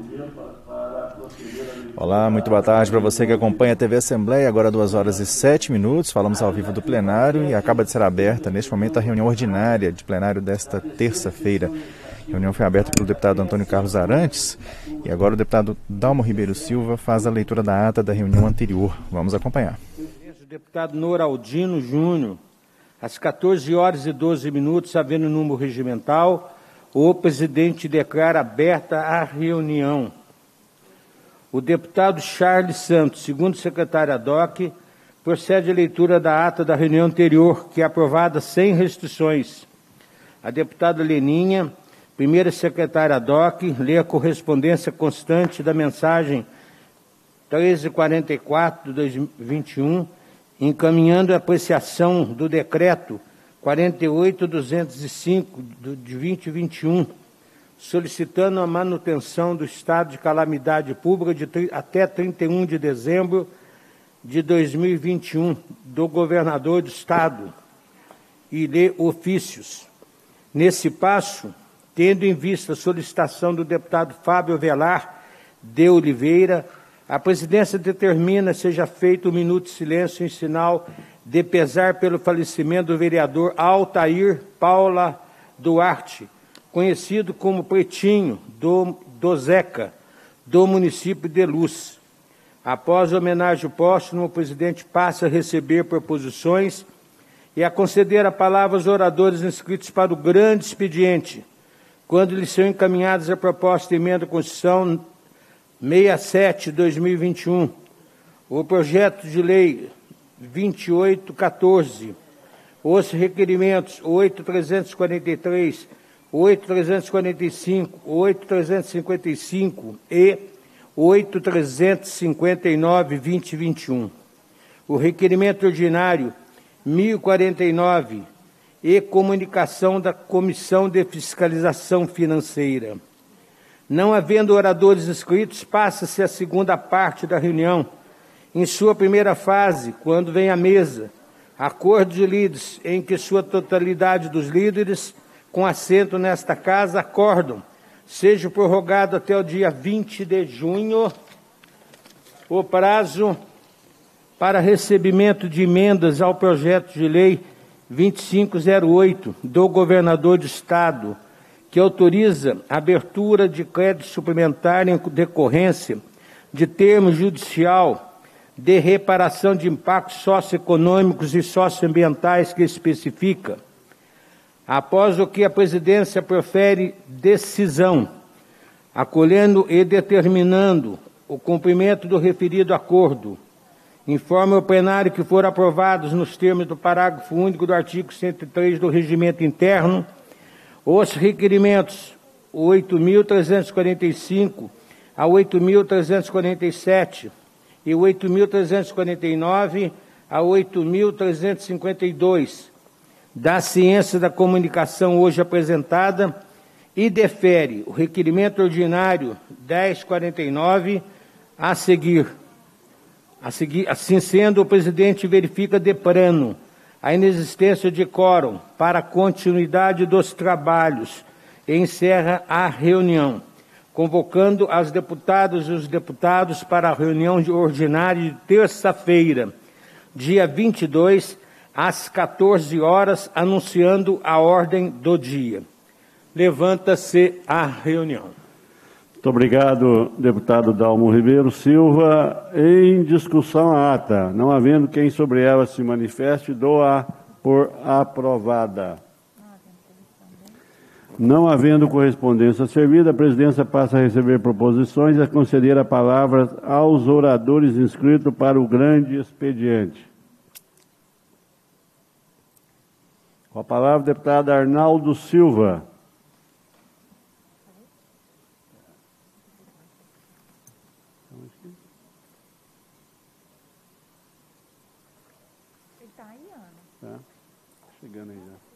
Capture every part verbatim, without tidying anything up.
Olá, muito boa tarde para você que acompanha a T V Assembleia, agora duas horas e sete minutos, falamos ao vivo do plenário e acaba de ser aberta neste momento a reunião ordinária de plenário desta terça-feira. A reunião foi aberta pelo deputado Antônio Carlos Arantes e agora o deputado Dalmo Ribeiro Silva faz a leitura da ata da reunião anterior. Vamos acompanhar. O deputado Noraldino Júnior, às quatorze horas e doze minutos, havendo número regimental, o presidente declara aberta a reunião. O deputado Charles Santos, segundo secretário ad hoc, procede à leitura da ata da reunião anterior, que é aprovada sem restrições. A deputada Leninha, primeira secretária ad hoc, lê a correspondência constante da mensagem treze quarenta e quatro de dois mil e vinte e um, encaminhando a apreciação do decreto quarenta e oito duzentos e cinco de vinte e vinte e um, solicitando a manutenção do estado de calamidade pública de, até trinta e um de dezembro de dois mil e vinte e um, do governador do estado, e lê ofícios. Nesse passo, tendo em vista a solicitação do deputado Fábio Velar de Oliveira, a presidência determina seja feito um minuto de silêncio em sinal de pesar pelo falecimento do vereador Altair Paula Duarte, conhecido como Pretinho, do, do Zeca, do município de Luz. Após a homenagem póstuma, o presidente passa a receber proposições e a conceder a palavra aos oradores inscritos para o grande expediente, quando lhes são encaminhadas a proposta de emenda à Constituição sessenta e sete de dois mil e vinte e um, o projeto de lei vinte e oito quatorze, os requerimentos oito mil trezentos e quarenta e três, oito mil trezentos e quarenta e cinco, oito mil trezentos e cinquenta e cinco e oito mil trezentos e cinquenta e nove, vinte e vinte e um. O requerimento ordinário mil e quarenta e nove e comunicação da Comissão de Fiscalização Financeira. Não havendo oradores inscritos, passa-se a segunda parte da reunião. Em sua primeira fase, quando vem à mesa, acordo de líderes em que sua totalidade dos líderes, com assento nesta casa, acordam, seja prorrogado até o dia vinte de junho, o prazo para recebimento de emendas ao projeto de lei vinte e cinco zero oito do governador do Estado, que autoriza a abertura de crédito suplementar em decorrência de termo judicial de reparação de impactos socioeconômicos e socioambientais que especifica. Após o que a presidência profere decisão, acolhendo e determinando o cumprimento do referido acordo, informa o plenário que foram aprovados nos termos do parágrafo único do artigo cento e três do Regimento Interno os requerimentos oito mil trezentos e quarenta e cinco a oito mil trezentos e quarenta e sete e oito mil trezentos e quarenta e nove a oito mil trezentos e cinquenta e dois da Ciência da Comunicação hoje apresentada e defere o requerimento ordinário dez quarenta e nove a seguir. A seguir, assim sendo, o presidente verifica de plano a inexistência de quórum para a continuidade dos trabalhos e encerra a reunião, convocando as deputadas e os deputados para a reunião ordinária de terça-feira, dia vinte e dois, às quatorze horas, anunciando a ordem do dia. Levanta-se a reunião. Muito obrigado, deputado Dalmo Ribeiro Silva. Em discussão a ata, não havendo quem sobre ela se manifeste, dou-a por aprovada. Não havendo correspondência servida, a presidência passa a receber proposições e a conceder a palavra aos oradores inscritos para o grande expediente. Com a palavra, o deputado Arnaldo Silva. Tá. Chegando aí já.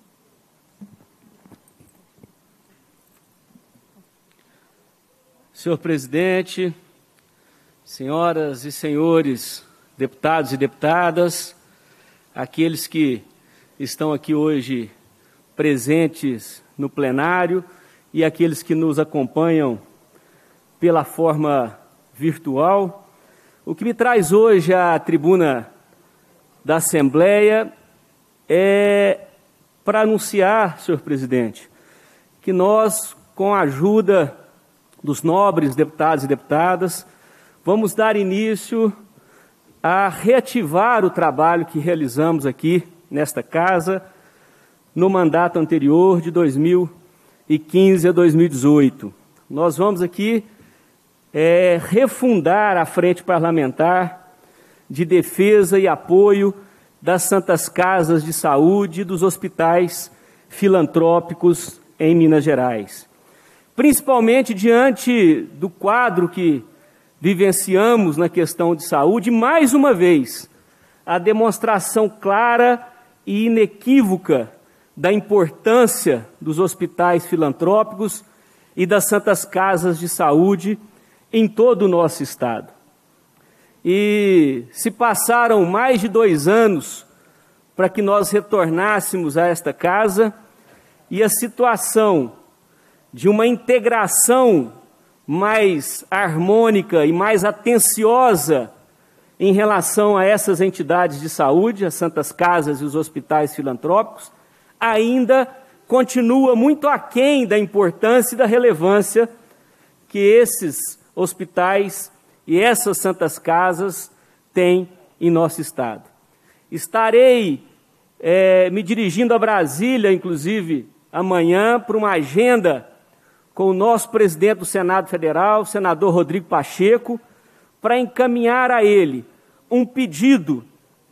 Senhor presidente, senhoras e senhores deputados e deputadas, aqueles que estão aqui hoje presentes no plenário e aqueles que nos acompanham pela forma virtual. O que me traz hoje à tribuna da Assembleia é para anunciar, senhor presidente, que nós, com a ajuda dos nobres deputados e deputadas, vamos dar início a reativar o trabalho que realizamos aqui nesta casa no mandato anterior de dois mil e quinze a dois mil e dezoito. Nós vamos aqui é, refundar a Frente Parlamentar de Defesa e Apoio das Santas Casas de Saúde e dos hospitais filantrópicos em Minas Gerais. Principalmente diante do quadro que vivenciamos na questão de saúde, mais uma vez, a demonstração clara e inequívoca da importância dos hospitais filantrópicos e das Santas Casas de Saúde em todo o nosso Estado. E se passaram mais de dois anos para que nós retornássemos a esta casa, e a situação de uma integração mais harmônica e mais atenciosa em relação a essas entidades de saúde, as Santas Casas e os hospitais filantrópicos, ainda continua muito aquém da importância e da relevância que esses hospitais e essas Santas Casas têm em nosso Estado. Estarei é, me dirigindo a Brasília, inclusive, amanhã, para uma agenda com o nosso presidente do Senado Federal, o senador Rodrigo Pacheco, para encaminhar a ele um pedido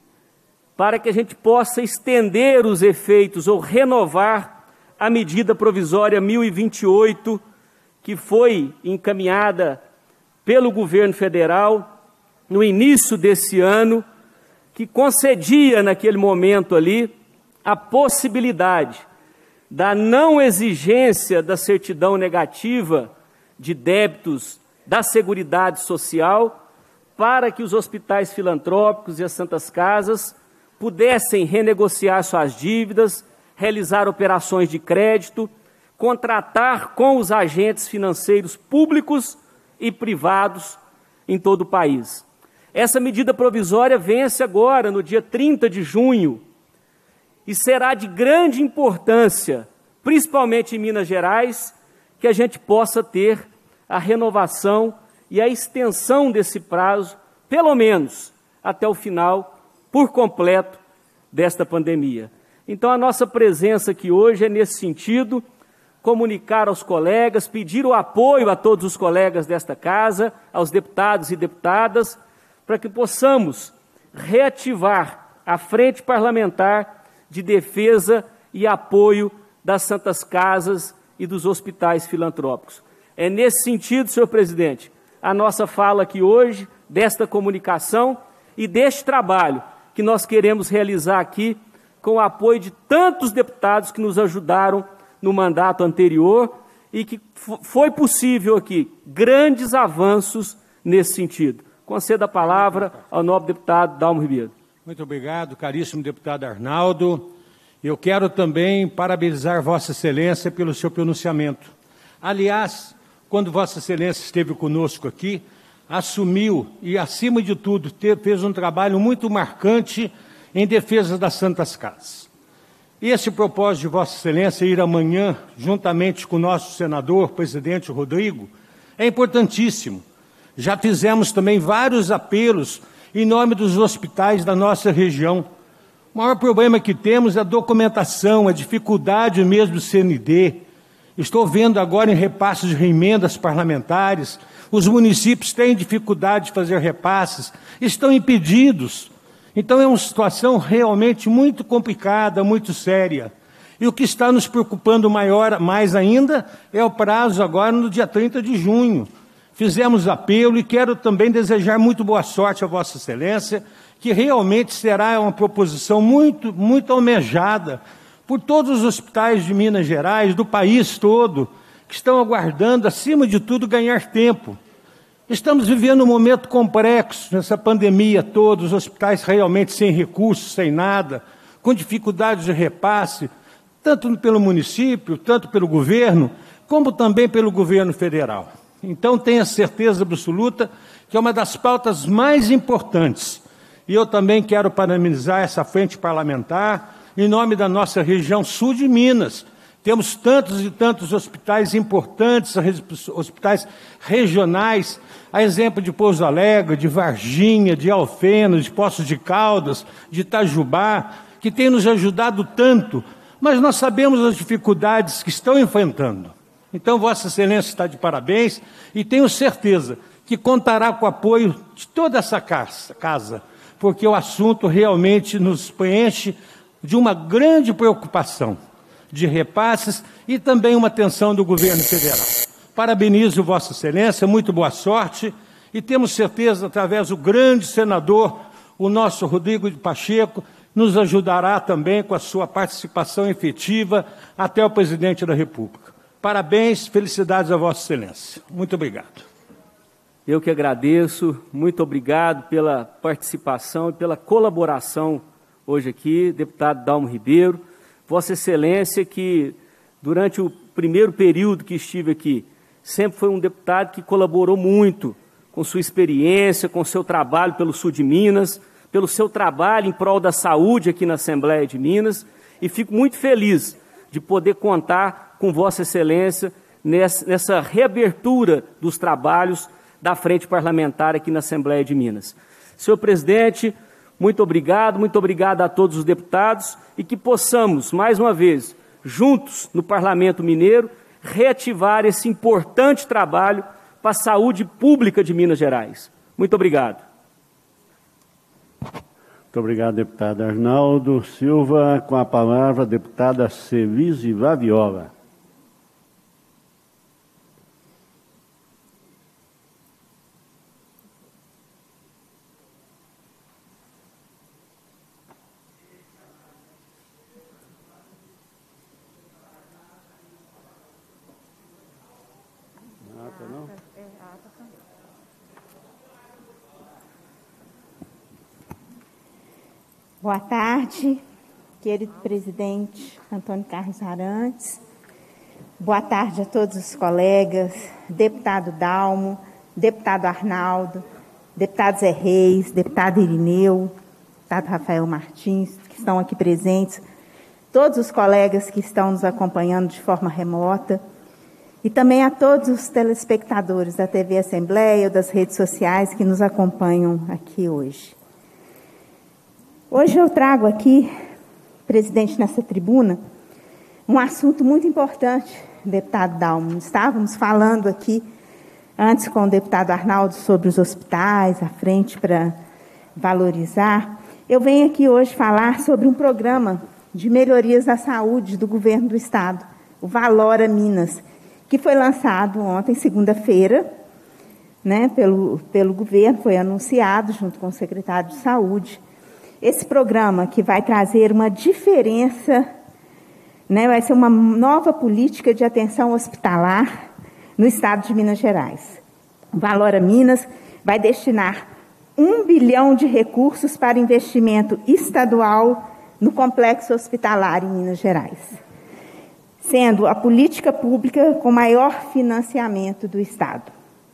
para que a gente possa estender os efeitos ou renovar a medida provisória mil e vinte e oito, que foi encaminhada pelo governo federal no início desse ano, que concedia naquele momento ali a possibilidade da não exigência da certidão negativa de débitos da Seguridade Social para que os hospitais filantrópicos e as Santas Casas pudessem renegociar suas dívidas, realizar operações de crédito, contratar com os agentes financeiros públicos e privados em todo o país. Essa medida provisória vence agora, no dia trinta de junho, e será de grande importância, principalmente em Minas Gerais, que a gente possa ter a renovação e a extensão desse prazo, pelo menos até o final, por completo, desta pandemia. Então, a nossa presença aqui hoje é nesse sentido, comunicar aos colegas, pedir o apoio a todos os colegas desta casa, aos deputados e deputadas, para que possamos reativar a Frente Parlamentar de Defesa e Apoio das Santas Casas e dos hospitais filantrópicos. É nesse sentido, senhor presidente, a nossa fala aqui hoje, desta comunicação e deste trabalho que nós queremos realizar aqui com o apoio de tantos deputados que nos ajudaram no mandato anterior e que foi possível aqui grandes avanços nesse sentido. Concedo a palavra ao nobre deputado Dalmo Ribeiro. Muito obrigado, caríssimo deputado Arnaldo. Eu quero também parabenizar Vossa Excelência pelo seu pronunciamento. Aliás, quando Vossa Excelência esteve conosco aqui, assumiu e, acima de tudo, fez um trabalho muito marcante em defesa das Santas Casas. E esse propósito de Vossa Excelência ir amanhã, juntamente com o nosso senador, presidente Rodrigo, é importantíssimo. Já fizemos também vários apelos em nome dos hospitais da nossa região. O maior problema que temos é a documentação, a dificuldade mesmo do C N D. Estou vendo agora em repasses de emendas parlamentares, os municípios têm dificuldade de fazer repasses, estão impedidos. Então é uma situação realmente muito complicada, muito séria. E o que está nos preocupando maior, mais ainda é o prazo agora no dia trinta de junho. Fizemos apelo e quero também desejar muito boa sorte a Vossa Excelência, que realmente será uma proposição muito, muito almejada por todos os hospitais de Minas Gerais, do país todo, que estão aguardando, acima de tudo, ganhar tempo. Estamos vivendo um momento complexo, nessa pandemia toda, os hospitais realmente sem recursos, sem nada, com dificuldades de repasse, tanto pelo município, tanto pelo governo, como também pelo governo federal. Então, tenha certeza absoluta que é uma das pautas mais importantes. E eu também quero parabenizar essa frente parlamentar em nome da nossa região sul de Minas. Temos tantos e tantos hospitais importantes, hospitais regionais, a exemplo de Pouso Alegre, de Varginha, de Alfeno, de Poços de Caldas, de Itajubá, que têm nos ajudado tanto, mas nós sabemos as dificuldades que estão enfrentando. Então, Vossa Excelência está de parabéns e tenho certeza que contará com o apoio de toda essa casa, porque o assunto realmente nos preenche de uma grande preocupação de repasses e também uma atenção do governo federal. Parabenizo Vossa Excelência, muito boa sorte, e temos certeza, através do grande senador, o nosso Rodrigo de Pacheco, nos ajudará também com a sua participação efetiva até o presidente da República. Parabéns, felicidades a Vossa Excelência. Muito obrigado. Eu que agradeço, muito obrigado pela participação e pela colaboração hoje aqui, deputado Dalmo Ribeiro. Vossa Excelência, que durante o primeiro período que estive aqui, sempre foi um deputado que colaborou muito com sua experiência, com seu trabalho pelo sul de Minas, pelo seu trabalho em prol da saúde aqui na Assembleia de Minas, e fico muito feliz de poder contar com Vossa Excelência nessa, nessa reabertura dos trabalhos da Frente Parlamentar aqui na Assembleia de Minas. Senhor Presidente, muito obrigado, muito obrigado a todos os deputados e que possamos, mais uma vez, juntos no Parlamento Mineiro, reativar esse importante trabalho para a saúde pública de Minas Gerais. Muito obrigado. Muito obrigado, deputado Arnaldo Silva. Com a palavra, a deputada Celise Vaviola. Boa tarde, querido presidente Antônio Carlos Arantes. Boa tarde a todos os colegas, deputado Dalmo, deputado Arnaldo, deputado Zé Reis, deputado Irineu, deputado Rafael Martins, que estão aqui presentes, todos os colegas que estão nos acompanhando de forma remota, e também a todos os telespectadores da T V Assembleia ou das redes sociais que nos acompanham aqui hoje. Hoje eu trago aqui, presidente, nessa tribuna, um assunto muito importante, deputado Dalmo. Estávamos falando aqui, antes com o deputado Arnaldo, sobre os hospitais, a frente para valorizar. Eu venho aqui hoje falar sobre um programa de melhorias da saúde do governo do Estado, o Valora Minas, que foi lançado ontem, segunda-feira, né, pelo, pelo governo, foi anunciado junto com o secretário de Saúde. Esse programa que vai trazer uma diferença, né, vai ser uma nova política de atenção hospitalar no estado de Minas Gerais. O Valora Minas vai destinar um bilhão de recursos para investimento estadual no complexo hospitalar em Minas Gerais, sendo a política pública com maior financiamento do estado.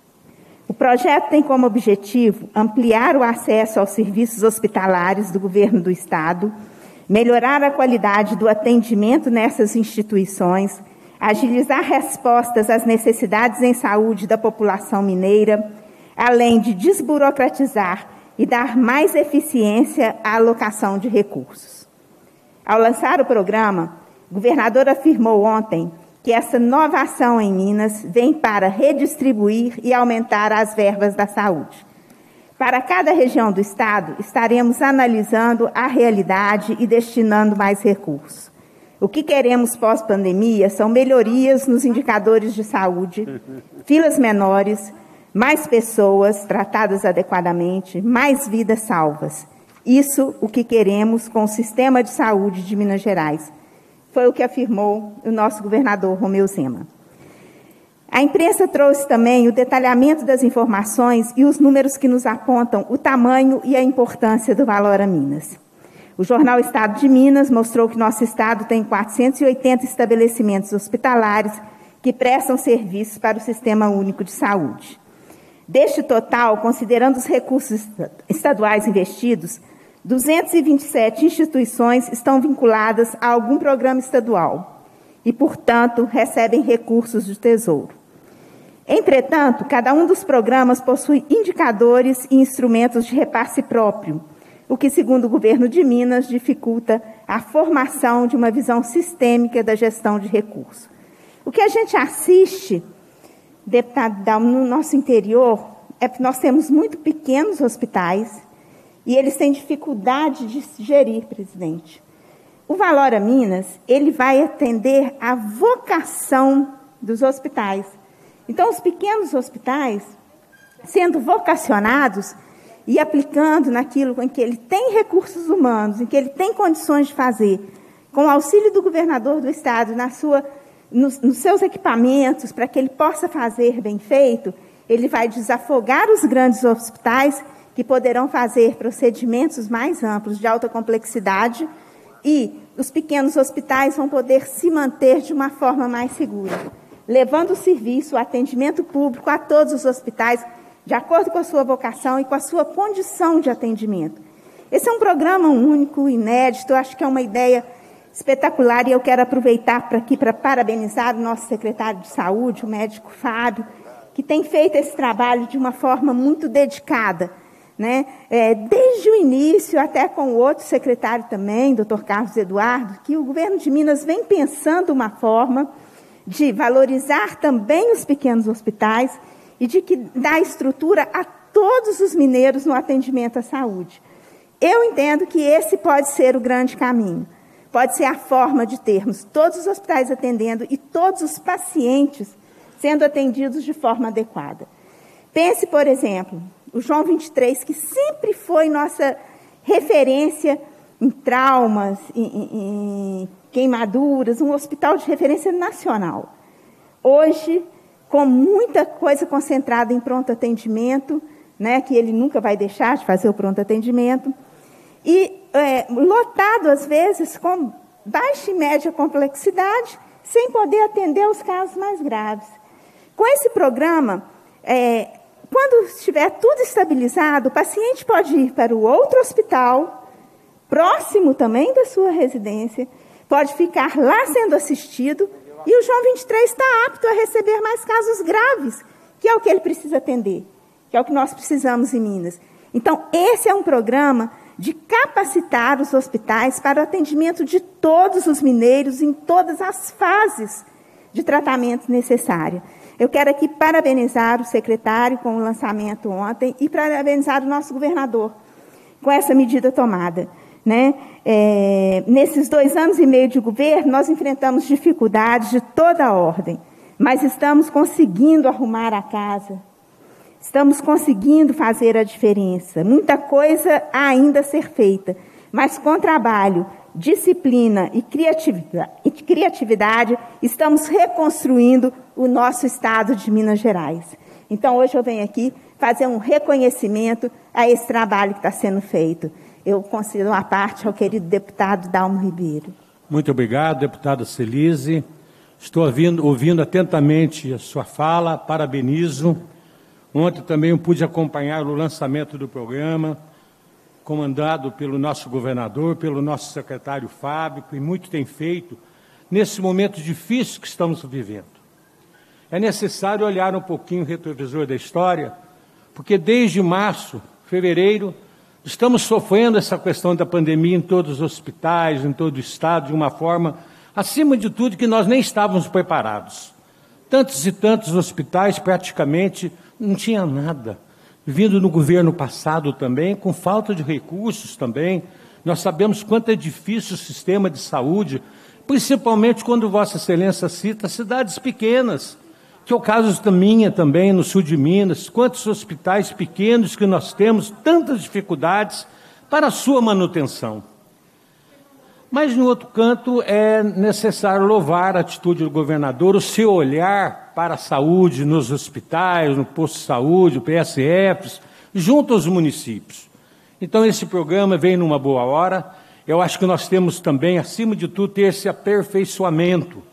O projeto tem como objetivo ampliar o acesso aos serviços hospitalares do governo do Estado, melhorar a qualidade do atendimento nessas instituições, agilizar respostas às necessidades em saúde da população mineira, além de desburocratizar e dar mais eficiência à alocação de recursos. Ao lançar o programa, o governador afirmou ontem que essa nova ação em Minas vem para redistribuir e aumentar as verbas da saúde. Para cada região do Estado, estaremos analisando a realidade e destinando mais recursos. O que queremos pós-pandemia são melhorias nos indicadores de saúde, filas menores, mais pessoas tratadas adequadamente, mais vidas salvas. Isso o que queremos com o sistema de saúde de Minas Gerais. Foi o que afirmou o nosso governador Romeu Zema. A imprensa trouxe também o detalhamento das informações e os números que nos apontam o tamanho e a importância do Valora Minas. O jornal Estado de Minas mostrou que nosso estado tem quatrocentos e oitenta estabelecimentos hospitalares, que prestam serviços para o Sistema Único de Saúde. Deste total, considerando os recursos estaduais investidos, duzentas e vinte e sete instituições estão vinculadas a algum programa estadual e, portanto, recebem recursos do Tesouro. Entretanto, cada um dos programas possui indicadores e instrumentos de repasse próprio, o que, segundo o governo de Minas, dificulta a formação de uma visão sistêmica da gestão de recursos. O que a gente assiste, deputado Dalmo, no nosso interior, é que nós temos muito pequenos hospitais e eles têm dificuldade de gerir, presidente. O Valora Minas, ele vai atender a vocação dos hospitais. Então, os pequenos hospitais, sendo vocacionados e aplicando naquilo em que ele tem recursos humanos, em que ele tem condições de fazer, com o auxílio do governador do Estado, na sua, nos, nos seus equipamentos, para que ele possa fazer bem feito, ele vai desafogar os grandes hospitais que poderão fazer procedimentos mais amplos, de alta complexidade, e os pequenos hospitais vão poder se manter de uma forma mais segura, levando o serviço, o atendimento público a todos os hospitais, de acordo com a sua vocação e com a sua condição de atendimento. Esse é um programa único, inédito, acho que é uma ideia espetacular, e eu quero aproveitar para aqui para parabenizar o nosso secretário de Saúde, o médico Fábio, que tem feito esse trabalho de uma forma muito dedicada, né? É, desde o início, até com o outro secretário também, doutor Carlos Eduardo, que o governo de Minas vem pensando uma forma de valorizar também os pequenos hospitais e de que dá estrutura a todos os mineiros no atendimento à saúde. Eu entendo que esse pode ser o grande caminho, pode ser a forma de termos todos os hospitais atendendo e todos os pacientes sendo atendidos de forma adequada. Pense, por exemplo, o João vinte e três, que sempre foi nossa referência em traumas, em, em, em queimaduras, um hospital de referência nacional. Hoje, com muita coisa concentrada em pronto atendimento, né, que ele nunca vai deixar de fazer o pronto atendimento, e é, lotado, às vezes, com baixa e média complexidade, sem poder atender os casos mais graves. Com esse programa, é, quando estiver tudo estabilizado, o paciente pode ir para o outro hospital, próximo também da sua residência, pode ficar lá sendo assistido, e o João vinte e três está apto a receber mais casos graves, que é o que ele precisa atender, que é o que nós precisamos em Minas. Então, esse é um programa de capacitar os hospitais para o atendimento de todos os mineiros em todas as fases de tratamento necessário. Eu quero aqui parabenizar o secretário com o lançamento ontem e parabenizar o nosso governador com essa medida tomada. Né? É, nesses dois anos e meio de governo, nós enfrentamos dificuldades de toda a ordem, mas estamos conseguindo arrumar a casa, estamos conseguindo fazer a diferença. Muita coisa há ainda a ser feita, mas com trabalho, disciplina e criatividade, e criatividade, estamos reconstruindo o nosso estado de Minas Gerais. Então, hoje eu venho aqui fazer um reconhecimento a esse trabalho que está sendo feito. Eu concedo uma parte ao querido deputado Dalmo Ribeiro. Muito obrigado, deputada Celise. Estou ouvindo, ouvindo atentamente a sua fala, parabenizo. Ontem também eu pude acompanhar o lançamento do programa, comandado pelo nosso governador, pelo nosso secretário Fábio, que muito tem feito nesse momento difícil que estamos vivendo. É necessário olhar um pouquinho o retrovisor da história, porque desde março, fevereiro, estamos sofrendo essa questão da pandemia em todos os hospitais, em todo o estado, de uma forma, acima de tudo, que nós nem estávamos preparados. Tantos e tantos hospitais, praticamente, não tinha nada. Vindo no governo passado também, com falta de recursos também. Nós sabemos quanto é difícil o sistema de saúde, principalmente quando Vossa Excelência cita cidades pequenas, que é o caso da minha também, no sul de Minas. Quantos hospitais pequenos que nós temos, tantas dificuldades para a sua manutenção. Mas, no outro canto, é necessário louvar a atitude do governador, o seu olhar para a saúde nos hospitais, no posto de saúde, P S Fs, junto aos municípios. Então, esse programa vem numa boa hora. Eu acho que nós temos também, acima de tudo, ter esse aperfeiçoamento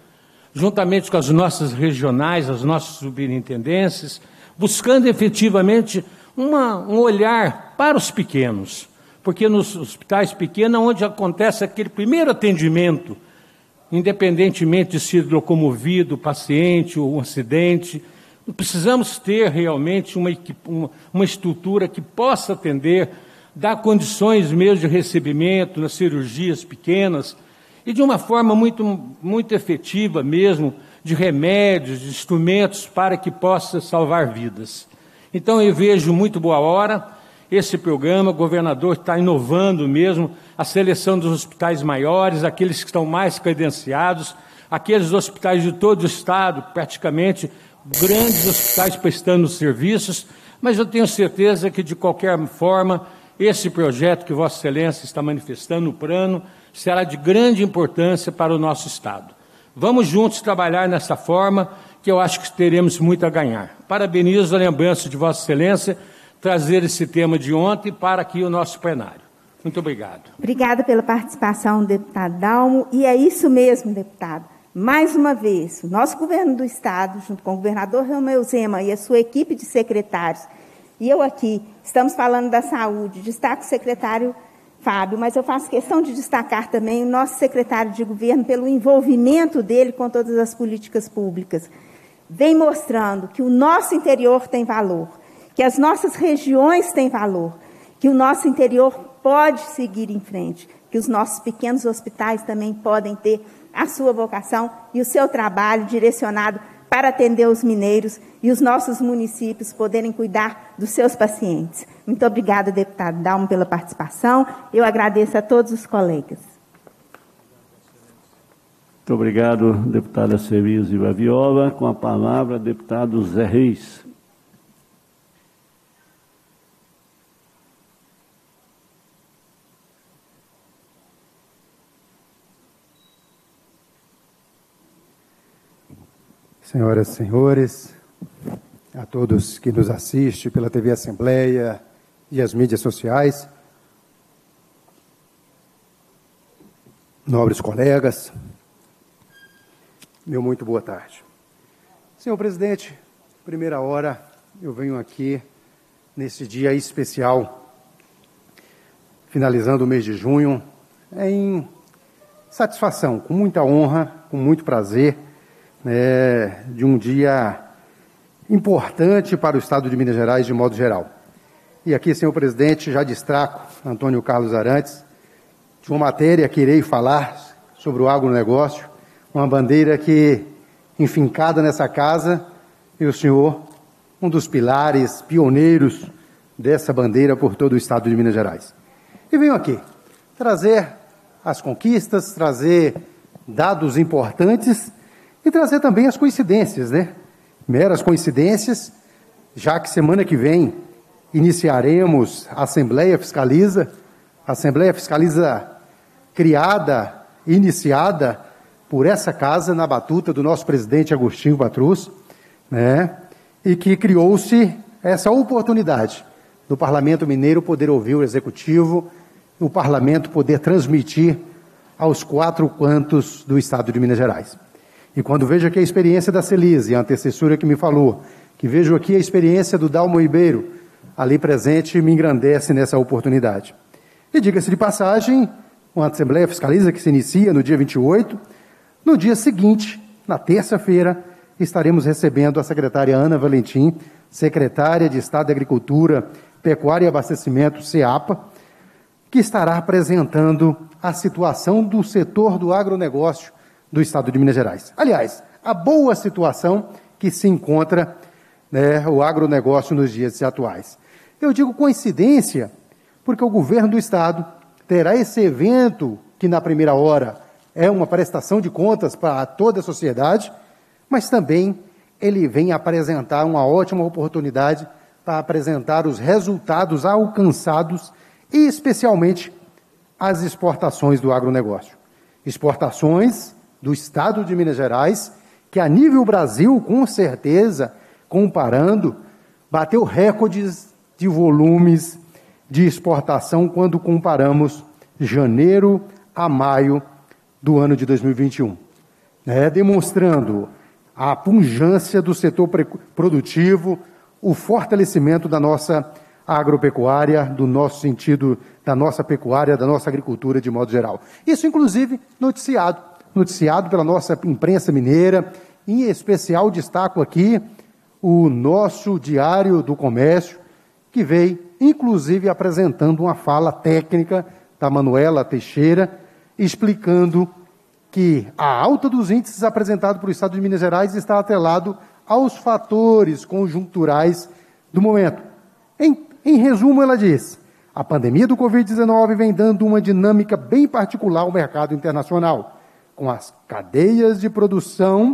juntamente com as nossas regionais, as nossas superintendências, buscando efetivamente uma, um olhar para os pequenos, porque nos hospitais pequenos, onde acontece aquele primeiro atendimento, independentemente de ser locomovido o paciente ou um acidente, precisamos ter realmente uma, uma, uma estrutura que possa atender, dar condições mesmo de recebimento nas cirurgias pequenas e de uma forma muito, muito efetiva mesmo, de remédios, de instrumentos para que possa salvar vidas. Então eu vejo muito boa hora esse programa, o governador está inovando mesmo a seleção dos hospitais maiores, aqueles que estão mais credenciados, aqueles hospitais de todo o estado, praticamente grandes hospitais prestando serviços, mas eu tenho certeza que, de qualquer forma, esse projeto que Vossa Excelência está manifestando no plano será de grande importância para o nosso Estado. Vamos juntos trabalhar nessa forma, que eu acho que teremos muito a ganhar. Parabenizo a lembrança de Vossa Excelência trazer esse tema de ontem para aqui o nosso plenário. Muito obrigado. Obrigada pela participação, deputado Dalmo. E é isso mesmo, deputado. Mais uma vez, o nosso governo do Estado, junto com o governador Romeu Zema e a sua equipe de secretários, e eu aqui, estamos falando da saúde, destaco o secretário Fábio, mas eu faço questão de destacar também o nosso secretário de governo pelo envolvimento dele com todas as políticas públicas. Vem mostrando que o nosso interior tem valor, que as nossas regiões têm valor, que o nosso interior pode seguir em frente, que os nossos pequenos hospitais também podem ter a sua vocação e o seu trabalho direcionado para atender os mineiros e os nossos municípios poderem cuidar dos seus pacientes. Muito obrigada, deputado Dalmo, pela participação. Eu agradeço a todos os colegas. Muito obrigado, deputada Cerise Vaviola. Com a palavra, deputado Zé Reis. Senhoras e senhores, a todos que nos assistem pela T V Assembleia e as mídias sociais, nobres colegas, meu muito boa tarde. Senhor presidente, primeira hora eu venho aqui nesse dia especial, finalizando o mês de junho, em satisfação, com muita honra, com muito prazer, É, de um dia importante para o Estado de Minas Gerais, de modo geral. E aqui, senhor presidente, já distraco Antônio Carlos Arantes de uma matéria que irei falar sobre o agronegócio, uma bandeira que, enfincada nessa casa, e o senhor, um dos pilares, pioneiros dessa bandeira por todo o Estado de Minas Gerais. E venho aqui trazer as conquistas, trazer dados importantes e trazer também as coincidências, né? Meras coincidências, já que semana que vem iniciaremos a Assembleia Fiscaliza, a Assembleia Fiscaliza criada, iniciada por essa casa, na batuta do nosso presidente Agostinho Patrus, né? E que criou-se essa oportunidade do Parlamento Mineiro poder ouvir o Executivo, o Parlamento poder transmitir aos quatro cantos do Estado de Minas Gerais. E quando vejo aqui a experiência da Celise, a antecessora que me falou, que vejo aqui a experiência do Dalmo Ribeiro, ali presente, me engrandece nessa oportunidade. E diga-se de passagem, uma Assembleia Fiscaliza que se inicia no dia vinte e oito, no dia seguinte, na terça-feira, estaremos recebendo a secretária Ana Valentim, secretária de Estado de Agricultura, Pecuária e Abastecimento, SEAPA, que estará apresentando a situação do setor do agronegócio do Estado de Minas Gerais. Aliás, a boa situação que se encontra, né, o agronegócio nos dias atuais. Eu digo coincidência, porque o governo do Estado terá esse evento, que na primeira hora é uma prestação de contas para toda a sociedade, mas também ele vem apresentar uma ótima oportunidade para apresentar os resultados alcançados e, especialmente, as exportações do agronegócio. Exportações do Estado de Minas Gerais, que a nível Brasil, com certeza, comparando, bateu recordes de volumes de exportação quando comparamos janeiro a maio do ano de dois mil e vinte e um. né, demonstrando a pujança do setor produtivo, o fortalecimento da nossa agropecuária, do nosso sentido, da nossa pecuária, da nossa agricultura de modo geral. Isso, inclusive, noticiado, noticiado pela nossa imprensa mineira. Em especial, destaco aqui o nosso Diário do Comércio, que veio, inclusive, apresentando uma fala técnica da Manuela Teixeira, explicando que a alta dos índices apresentados pelo Estado de Minas Gerais está atrelado aos fatores conjunturais do momento. Em, em resumo, ela diz: a pandemia do covid dezenove vem dando uma dinâmica bem particular ao mercado internacional, com as cadeias de produção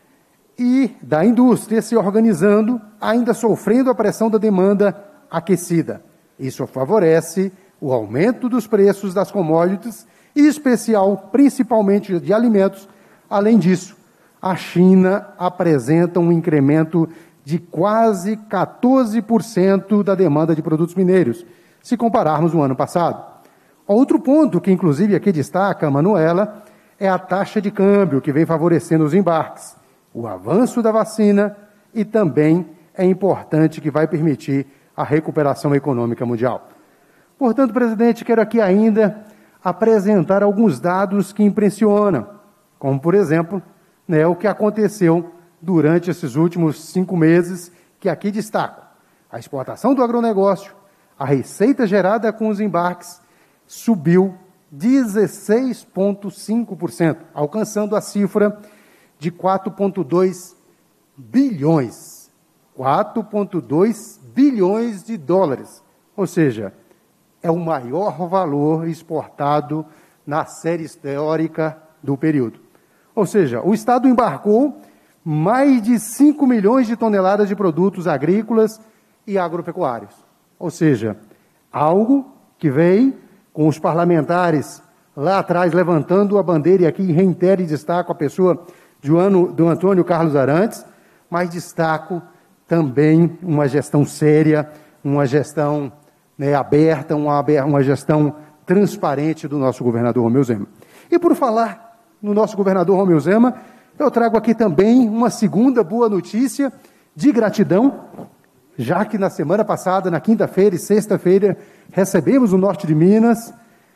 e da indústria se organizando, ainda sofrendo a pressão da demanda aquecida. Isso favorece o aumento dos preços das commodities, em especial, principalmente de alimentos. Além disso, a China apresenta um incremento de quase quatorze por cento da demanda de produtos mineiros, se compararmos o ano passado. Outro ponto que, inclusive, aqui destaca a Manuela, é a taxa de câmbio, que vem favorecendo os embarques, o avanço da vacina e também é importante que vai permitir a recuperação econômica mundial. Portanto, presidente, quero aqui ainda apresentar alguns dados que impressionam, como, por exemplo, né, o que aconteceu durante esses últimos cinco meses, que aqui destaco: a exportação do agronegócio, a receita gerada com os embarques subiu dezesseis vírgula cinco por cento, alcançando a cifra de quatro vírgula dois bilhões. quatro vírgula dois bilhões de dólares. Ou seja, é o maior valor exportado na série histórica do período. Ou seja, o Estado embarcou mais de cinco milhões de toneladas de produtos agrícolas e agropecuários. Ou seja, algo que vem com os parlamentares lá atrás levantando a bandeira, e aqui reitero e destaco a pessoa de do Antônio Carlos Arantes, mas destaco também uma gestão séria, uma gestão, né, aberta, uma, uma gestão transparente do nosso governador Romeu Zema. E por falar no nosso governador Romeu Zema, eu trago aqui também uma segunda boa notícia de gratidão, já que na semana passada, na quinta-feira e sexta-feira, recebemos no norte de Minas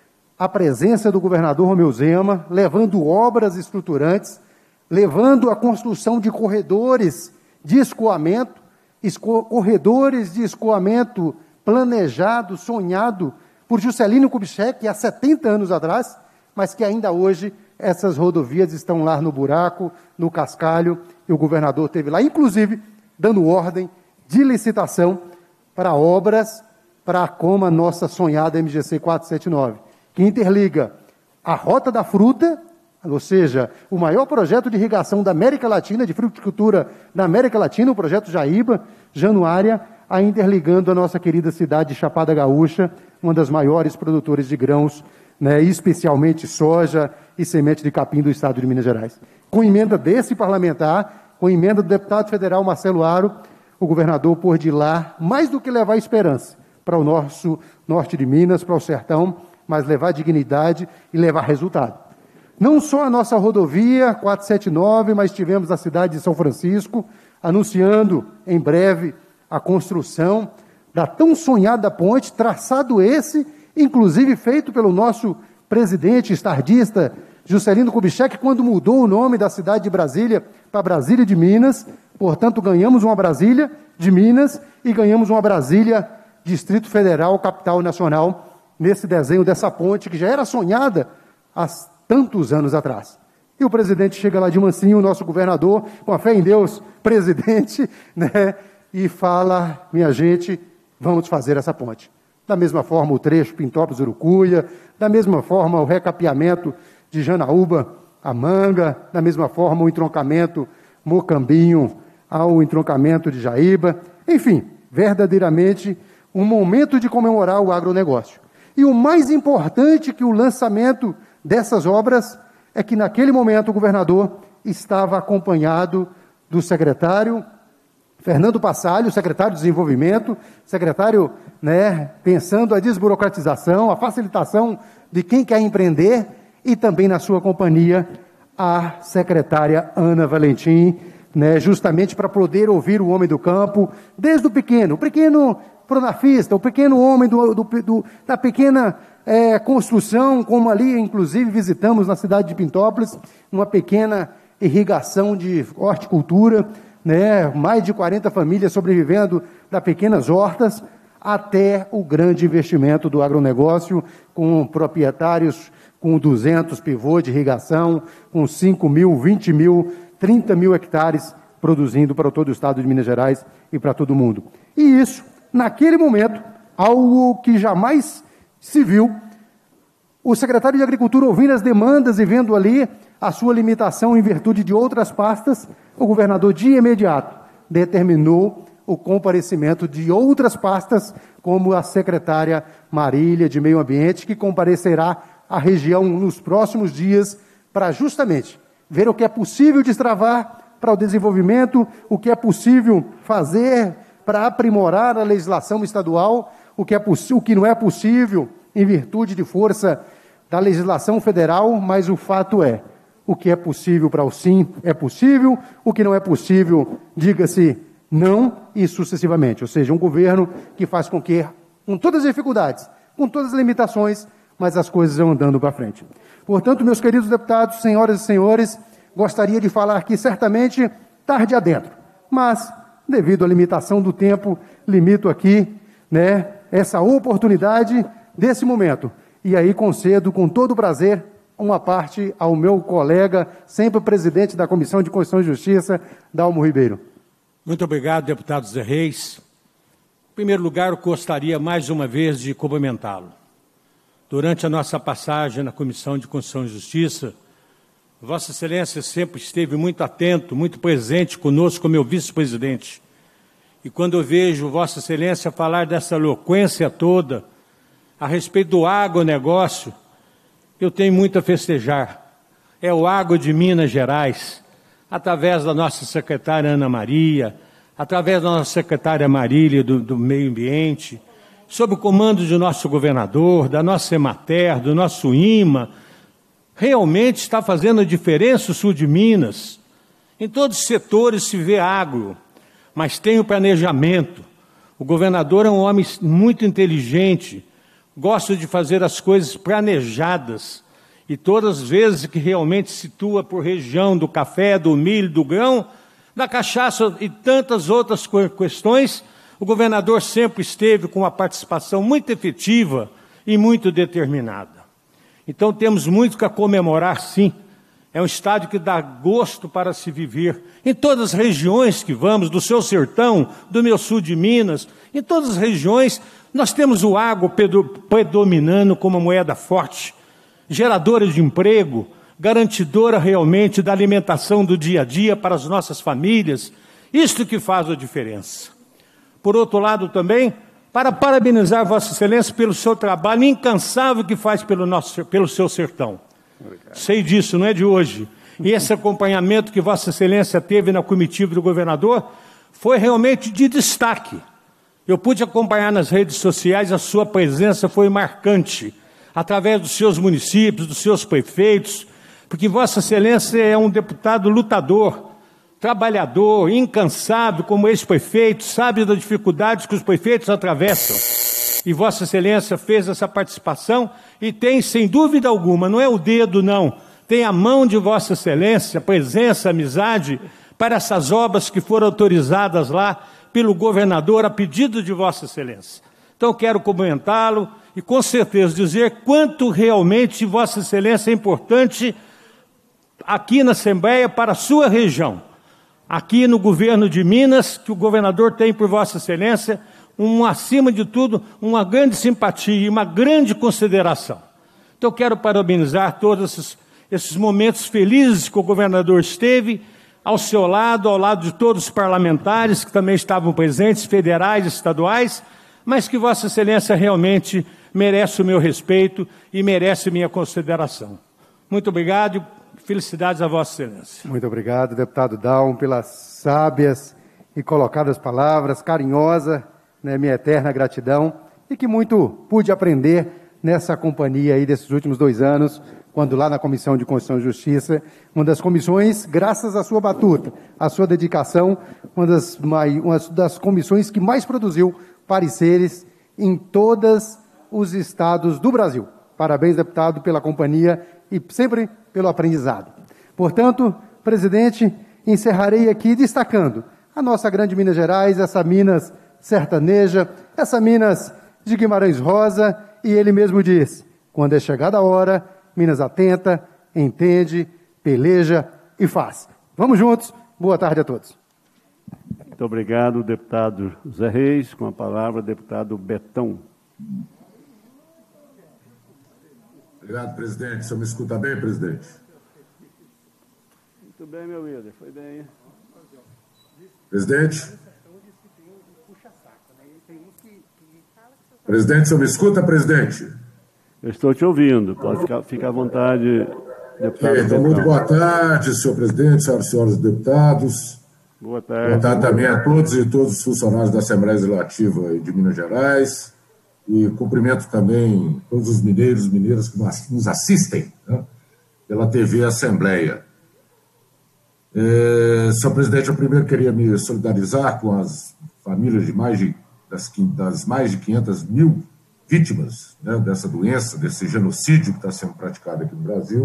a presença do governador Romeu Zema, levando obras estruturantes, levando a construção de corredores de escoamento, esco corredores de escoamento planejado, sonhado por Juscelino Kubitschek há setenta anos atrás, mas que ainda hoje essas rodovias estão lá no buraco, no cascalho, e o governador esteve lá, inclusive, dando ordem de licitação para obras para como a nossa sonhada M G C quatrocentos e setenta e nove, que interliga a Rota da Fruta, ou seja, o maior projeto de irrigação da América Latina, de fruticultura da América Latina, o projeto Jaíba, Januária, a interligando a nossa querida cidade de Chapada Gaúcha, uma das maiores produtoras de grãos, né, especialmente soja e semente de capim do estado de Minas Gerais. Com emenda desse parlamentar, com emenda do deputado federal Marcelo Aro, o governador pôs de lá, mais do que levar esperança para o nosso norte de Minas, para o sertão, mas levar dignidade e levar resultado. Não só a nossa rodovia quatrocentos e setenta e nove, mas tivemos a cidade de São Francisco anunciando em breve a construção da tão sonhada ponte, traçado esse, inclusive feito pelo nosso presidente estadista Juscelino Kubitschek, quando mudou o nome da cidade de Brasília para Brasília de Minas. Portanto, ganhamos uma Brasília de Minas e ganhamos uma Brasília Distrito Federal, capital nacional, nesse desenho dessa ponte que já era sonhada há tantos anos atrás. E o presidente chega lá de mansinho, o nosso governador, com a fé em Deus, presidente, né, e fala: minha gente, vamos fazer essa ponte. Da mesma forma o trecho Pintópolis-Urucuia, da mesma forma o recapeamento de Janaúba a Manga, da mesma forma o entroncamento Mocambinho ao entroncamento de Jaíba. Enfim, verdadeiramente um momento de comemorar o agronegócio. E o mais importante que o lançamento dessas obras é que naquele momento o governador estava acompanhado do secretário Fernando Passalho, secretário de Desenvolvimento, secretário, né, pensando a desburocratização, a facilitação de quem quer empreender, e também na sua companhia a secretária Ana Valentim, né, justamente para poder ouvir o homem do campo, desde o pequeno, o pequeno pronafista, o pequeno homem do, do, do, da pequena é, construção, como ali, inclusive, visitamos na cidade de Pintópolis, uma pequena irrigação de horticultura, né, mais de quarenta famílias sobrevivendo das pequenas hortas, até o grande investimento do agronegócio, com proprietários com duzentos pivôs de irrigação, com cinco mil, vinte mil, trinta mil hectares produzindo para todo o estado de Minas Gerais e para todo mundo. E isso, naquele momento, algo que jamais se viu, o secretário de Agricultura ouvindo as demandas e vendo ali a sua limitação em virtude de outras pastas, o governador de imediato determinou o comparecimento de outras pastas, como a secretária Marília de Meio Ambiente, que comparecerá à região nos próximos dias para justamente ver o que é possível destravar para o desenvolvimento, o que é possível fazer para aprimorar a legislação estadual, o que, é o que não é possível em virtude de força da legislação federal, mas o fato é, o que é possível para o sim é possível, o que não é possível, diga-se não e sucessivamente. Ou seja, um governo que faz com que, com todas as dificuldades, com todas as limitações, mas as coisas vão andando para frente. Portanto, meus queridos deputados, senhoras e senhores, gostaria de falar aqui certamente tarde adentro, mas, devido à limitação do tempo, limito aqui, né, essa oportunidade desse momento. E aí concedo com todo prazer uma parte ao meu colega, sempre presidente da Comissão de Constituição e Justiça, Dalmo Ribeiro. Muito obrigado, deputado Zé Reis. Em primeiro lugar, eu gostaria mais uma vez de cumprimentá-lo. Durante a nossa passagem na Comissão de Constituição e Justiça, Vossa Excelência sempre esteve muito atento, muito presente conosco como meu vice-presidente. E quando eu vejo Vossa Excelência falar dessa eloquência toda a respeito do agronegócio, eu tenho muito a festejar. É o agro de Minas Gerais, através da nossa secretária Ana Maria, através da nossa secretária Marília do, do Meio Ambiente, sob o comando do nosso governador, da nossa Emater, do nosso IMA, realmente está fazendo a diferença o sul de Minas. Em todos os setores se vê agro, mas tem o planejamento. O governador é um homem muito inteligente, gosta de fazer as coisas planejadas, e todas as vezes que realmente situa por região do café, do milho, do grão, da cachaça e tantas outras questões, o governador sempre esteve com uma participação muito efetiva e muito determinada. Então temos muito a comemorar, sim. É um estado que dá gosto para se viver. Em todas as regiões que vamos, do seu sertão, do meu sul de Minas, em todas as regiões, nós temos o agro predominando como moeda forte, geradora de emprego, garantidora realmente da alimentação do dia a dia para as nossas famílias. Isto que faz a diferença. Por outro lado também, para parabenizar Vossa Excelência pelo seu trabalho incansável que faz pelo, nosso, pelo seu sertão. Obrigado. Sei disso, não é de hoje. E esse acompanhamento que Vossa Excelência teve na comitiva do governador foi realmente de destaque. Eu pude acompanhar nas redes sociais, a sua presença foi marcante, através dos seus municípios, dos seus prefeitos, porque Vossa Excelência é um deputado lutador, trabalhador, incansável, como ex-prefeito, sabe das dificuldades que os prefeitos atravessam. E Vossa Excelência fez essa participação e tem, sem dúvida alguma, não é o dedo, não, tem a mão de Vossa Excelência, a presença, a amizade, para essas obras que foram autorizadas lá pelo governador a pedido de Vossa Excelência. Então, quero cumprimentá-lo e, com certeza, dizer quanto realmente Vossa Excelência é importante aqui na Assembleia para a sua região. Aqui no governo de Minas, que o governador tem por Vossa Excelência, um, acima de tudo, uma grande simpatia e uma grande consideração. Então, eu quero parabenizar todos esses, esses momentos felizes que o governador esteve ao seu lado, ao lado de todos os parlamentares que também estavam presentes, federais e estaduais, mas que Vossa Excelência realmente merece o meu respeito e merece minha consideração. Muito obrigado e felicidades a Vossa Excelência. Muito obrigado, deputado Dalmo, pelas sábias e colocadas palavras, carinhosa, né, minha eterna gratidão, e que muito pude aprender nessa companhia aí desses últimos dois anos, quando lá na Comissão de Constituição e Justiça, uma das comissões, graças à sua batuta, à sua dedicação, uma das, uma das comissões que mais produziu pareceres em todos os estados do Brasil. Parabéns, deputado, pela companhia e sempre pelo aprendizado. Portanto, presidente, encerrarei aqui destacando a nossa grande Minas Gerais, essa Minas sertaneja, essa Minas de Guimarães Rosa, e ele mesmo diz, quando é chegada a hora, Minas atenta, entende, peleja e faz. Vamos juntos, boa tarde a todos. Muito obrigado, deputado Zé Reis. Com a palavra, deputado Betão. Obrigado, presidente. O senhor me escuta bem, presidente? Muito bem, meu líder. Foi bem. Presidente? Presidente, o senhor me escuta, presidente? Eu estou te ouvindo. Pode ficar, ficar à vontade, deputado. Então, muito boa tarde, senhor presidente, senhoras e senhores deputados. Boa tarde. Boa tarde também a todos e todos os funcionários da Assembleia Legislativa de Minas Gerais. E cumprimento também todos os mineiros e mineiras que nos assistem, né, pela T V Assembleia. É, senhor presidente, eu primeiro queria me solidarizar com as famílias de mais de, das, das mais de quinhentas mil vítimas, né, dessa doença, desse genocídio que está sendo praticado aqui no Brasil.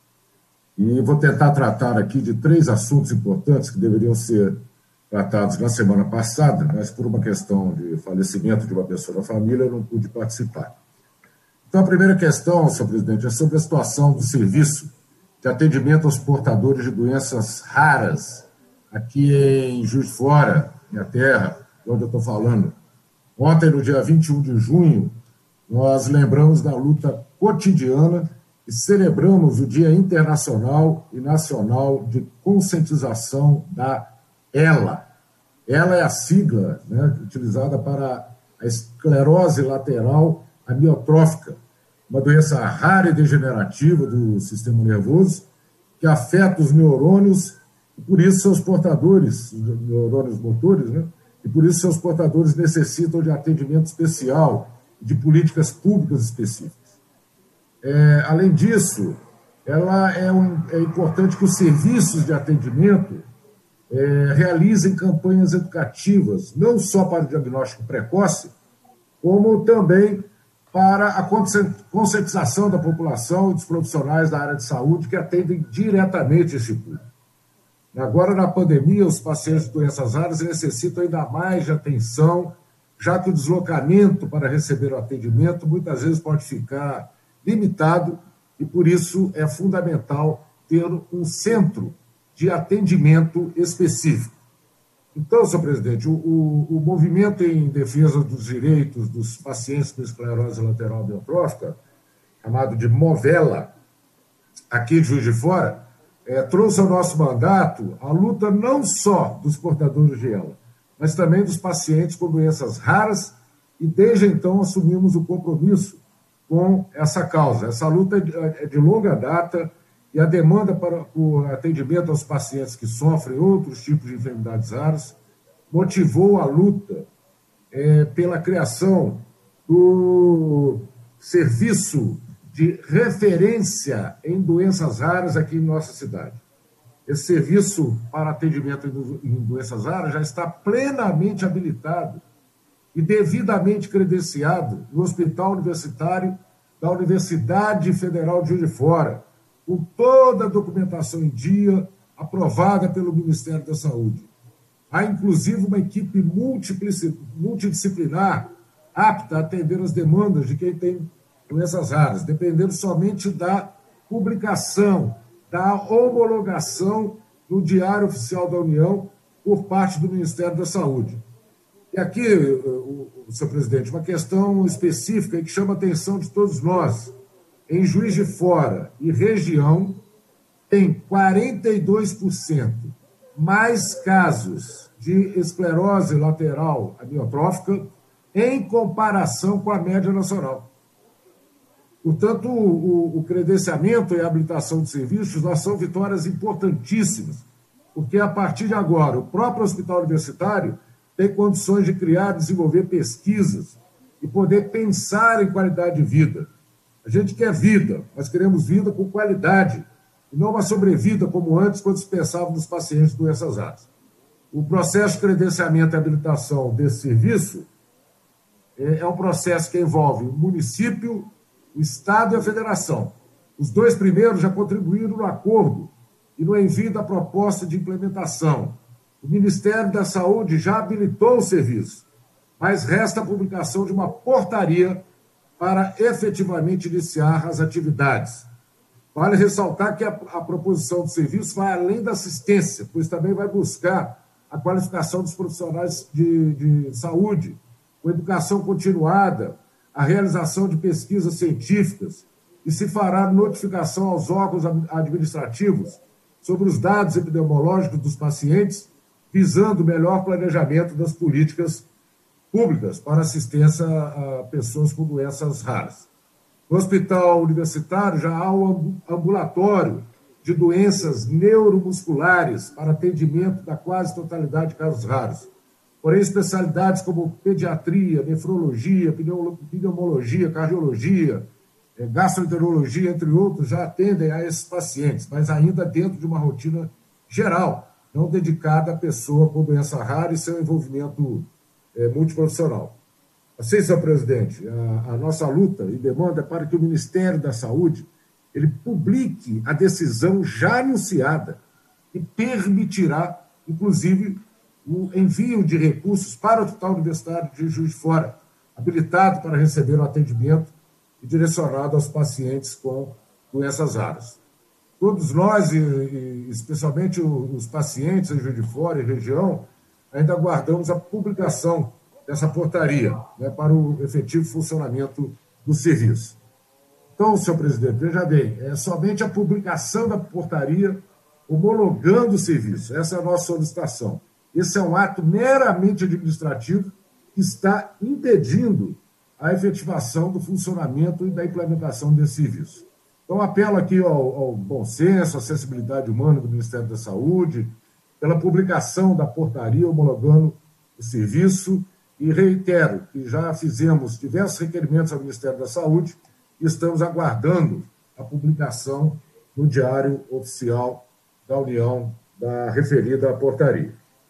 E vou tentar tratar aqui de três assuntos importantes que deveriam ser tratados na semana passada, mas por uma questão de falecimento de uma pessoa da família, eu não pude participar. Então, a primeira questão, senhor presidente, é sobre a situação do serviço de atendimento aos portadores de doenças raras aqui em Juiz de Fora, minha terra, de onde eu estou falando. Ontem, no dia vinte e um de junho, nós lembramos da luta cotidiana e celebramos o Dia Internacional e Nacional de Conscientização da ELA. Ela é a sigla, né, utilizada para a esclerose lateral amiotrófica, uma doença rara e degenerativa do sistema nervoso que afeta os neurônios e por isso seus portadores, os neurônios motores, né, e por isso seus portadores necessitam de atendimento especial, de políticas públicas específicas. É, além disso, ela é, um, é importante que os serviços de atendimento É, realizem campanhas educativas, não só para o diagnóstico precoce, como também para a conscientização da população e dos profissionais da área de saúde que atendem diretamente esse público. Agora, na pandemia, os pacientes de doenças raras necessitam ainda mais de atenção, já que o deslocamento para receber o atendimento muitas vezes pode ficar limitado e, por isso, é fundamental ter um centro de atendimento específico. Então, senhor presidente, o, o, o movimento em defesa dos direitos dos pacientes com esclerose lateral amiotrófica, chamado de Movela, aqui de Juiz de Fora, é, trouxe ao nosso mandato a luta não só dos portadores de ela, mas também dos pacientes com doenças raras, e desde então assumimos o compromisso com essa causa. Essa luta é de longa data, e a demanda para o atendimento aos pacientes que sofrem outros tipos de enfermidades raras motivou a luta é, pela criação do serviço de referência em doenças raras aqui em nossa cidade. Esse serviço para atendimento em doenças raras já está plenamente habilitado e devidamente credenciado no Hospital Universitário da Universidade Federal de Juiz de Fora, com toda a documentação em dia, aprovada pelo Ministério da Saúde. Há, inclusive, uma equipe multidisciplinar apta a atender as demandas de quem tem doenças raras, dependendo somente da publicação, da homologação no Diário Oficial da União por parte do Ministério da Saúde. E aqui, o, o, senhor presidente, uma questão específica que chama a atenção de todos nós. Em Juiz de Fora e região, tem quarenta e dois por cento mais casos de esclerose lateral amiotrófica em comparação com a média nacional. Portanto, o, o credenciamento e a habilitação de serviços nós são vitórias importantíssimas, porque a partir de agora o próprio hospital universitário tem condições de criar, desenvolver pesquisas e poder pensar em qualidade de vida. A gente quer vida, nós queremos vida com qualidade, e não uma sobrevida como antes, quando se pensava nos pacientes de doenças raras. O processo de credenciamento e habilitação desse serviço é um processo que envolve o município, o Estado e a Federação. Os dois primeiros já contribuíram no acordo e no envio da proposta de implementação. O Ministério da Saúde já habilitou o serviço, mas resta a publicação de uma portaria para efetivamente iniciar as atividades. Vale ressaltar que a, a proposição do serviço vai além da assistência, pois também vai buscar a qualificação dos profissionais de, de saúde, com educação continuada, a realização de pesquisas científicas, e se fará notificação aos órgãos administrativos sobre os dados epidemiológicos dos pacientes, visando o melhor planejamento das políticas públicas para assistência a pessoas com doenças raras. No hospital universitário já há um ambulatório de doenças neuromusculares para atendimento da quase totalidade de casos raros. Porém, especialidades como pediatria, nefrologia, pneumologia, cardiologia, gastroenterologia, entre outros, já atendem a esses pacientes, mas ainda dentro de uma rotina geral, não dedicada à pessoa com doença rara e seu envolvimento é, multiprofissional. Assim, senhor presidente, a, a nossa luta e demanda é para que o Ministério da Saúde ele publique a decisão já anunciada e permitirá, inclusive, o envio de recursos para o Hospital Universitário de Juiz de Fora, habilitado para receber o atendimento e direcionado aos pacientes com doenças raras. Todos nós, e especialmente os pacientes em Juiz de Fora e região, ainda aguardamos a publicação dessa portaria, né, para o efetivo funcionamento do serviço. Então, senhor presidente, veja bem, é somente a publicação da portaria homologando o serviço. Essa é a nossa solicitação. Esse é um ato meramente administrativo que está impedindo a efetivação do funcionamento e da implementação desse serviço. Então, apelo aqui ao, ao bom senso, à sensibilidade humana do Ministério da Saúde, pela publicação da portaria homologando o serviço, e reitero que já fizemos diversos requerimentos ao Ministério da Saúde e estamos aguardando a publicação no Diário Oficial da União da referida portaria.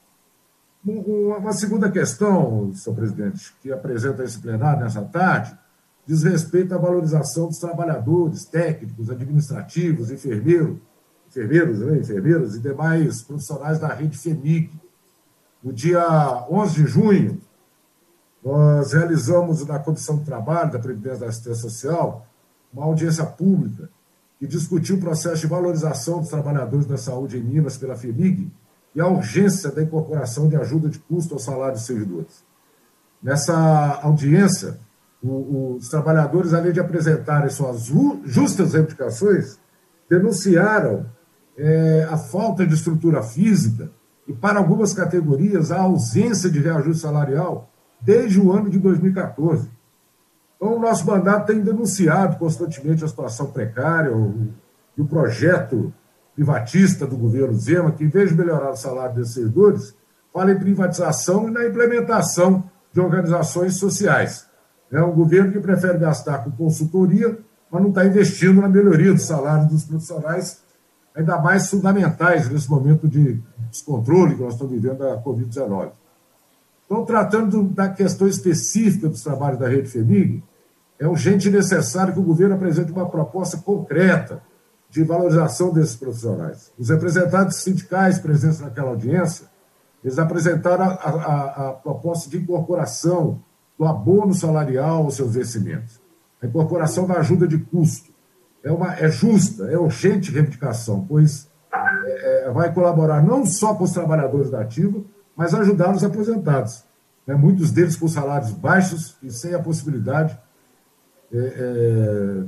Uma segunda questão, senhor presidente, que apresenta esse plenário nessa tarde, diz respeito à valorização dos trabalhadores, técnicos, administrativos, enfermeiros, enfermeiros, né, enfermeiras e demais profissionais da rede FEMIG. No dia onze de junho, nós realizamos na Comissão de Trabalho da Previdência da Assistência Social uma audiência pública que discutiu o processo de valorização dos trabalhadores da saúde em Minas pela FEMIG e a urgência da incorporação de ajuda de custo ao salário dos servidores. Nessa audiência, o, os trabalhadores, além de apresentarem suas justas reivindicações, denunciaram é, a falta de estrutura física e, para algumas categorias, a ausência de reajuste salarial desde o ano de dois mil e quatorze. Então, o nosso mandato tem denunciado constantemente a situação precária o, e o projeto privatista do governo Zema, que, em vez de melhorar o salário desses servidores, fala em privatização e na implementação de organizações sociais. É um governo que prefere gastar com consultoria, mas não está investindo na melhoria do salário dos profissionais, ainda mais fundamentais nesse momento de descontrole que nós estamos vivendo da covid dezenove. Então, tratando da questão específica dos trabalhos da rede FEMIG, é urgente e necessário que o governo apresente uma proposta concreta de valorização desses profissionais. Os representantes sindicais presentes naquela audiência, eles apresentaram a, a, a proposta de incorporação do abono salarial aos seus vencimentos, a incorporação da ajuda de custo. É, uma, é justa, é urgente reivindicação, pois é, é, vai colaborar não só com os trabalhadores da ativa, mas ajudar os aposentados, né? Muitos deles com salários baixos e sem a possibilidade é, é,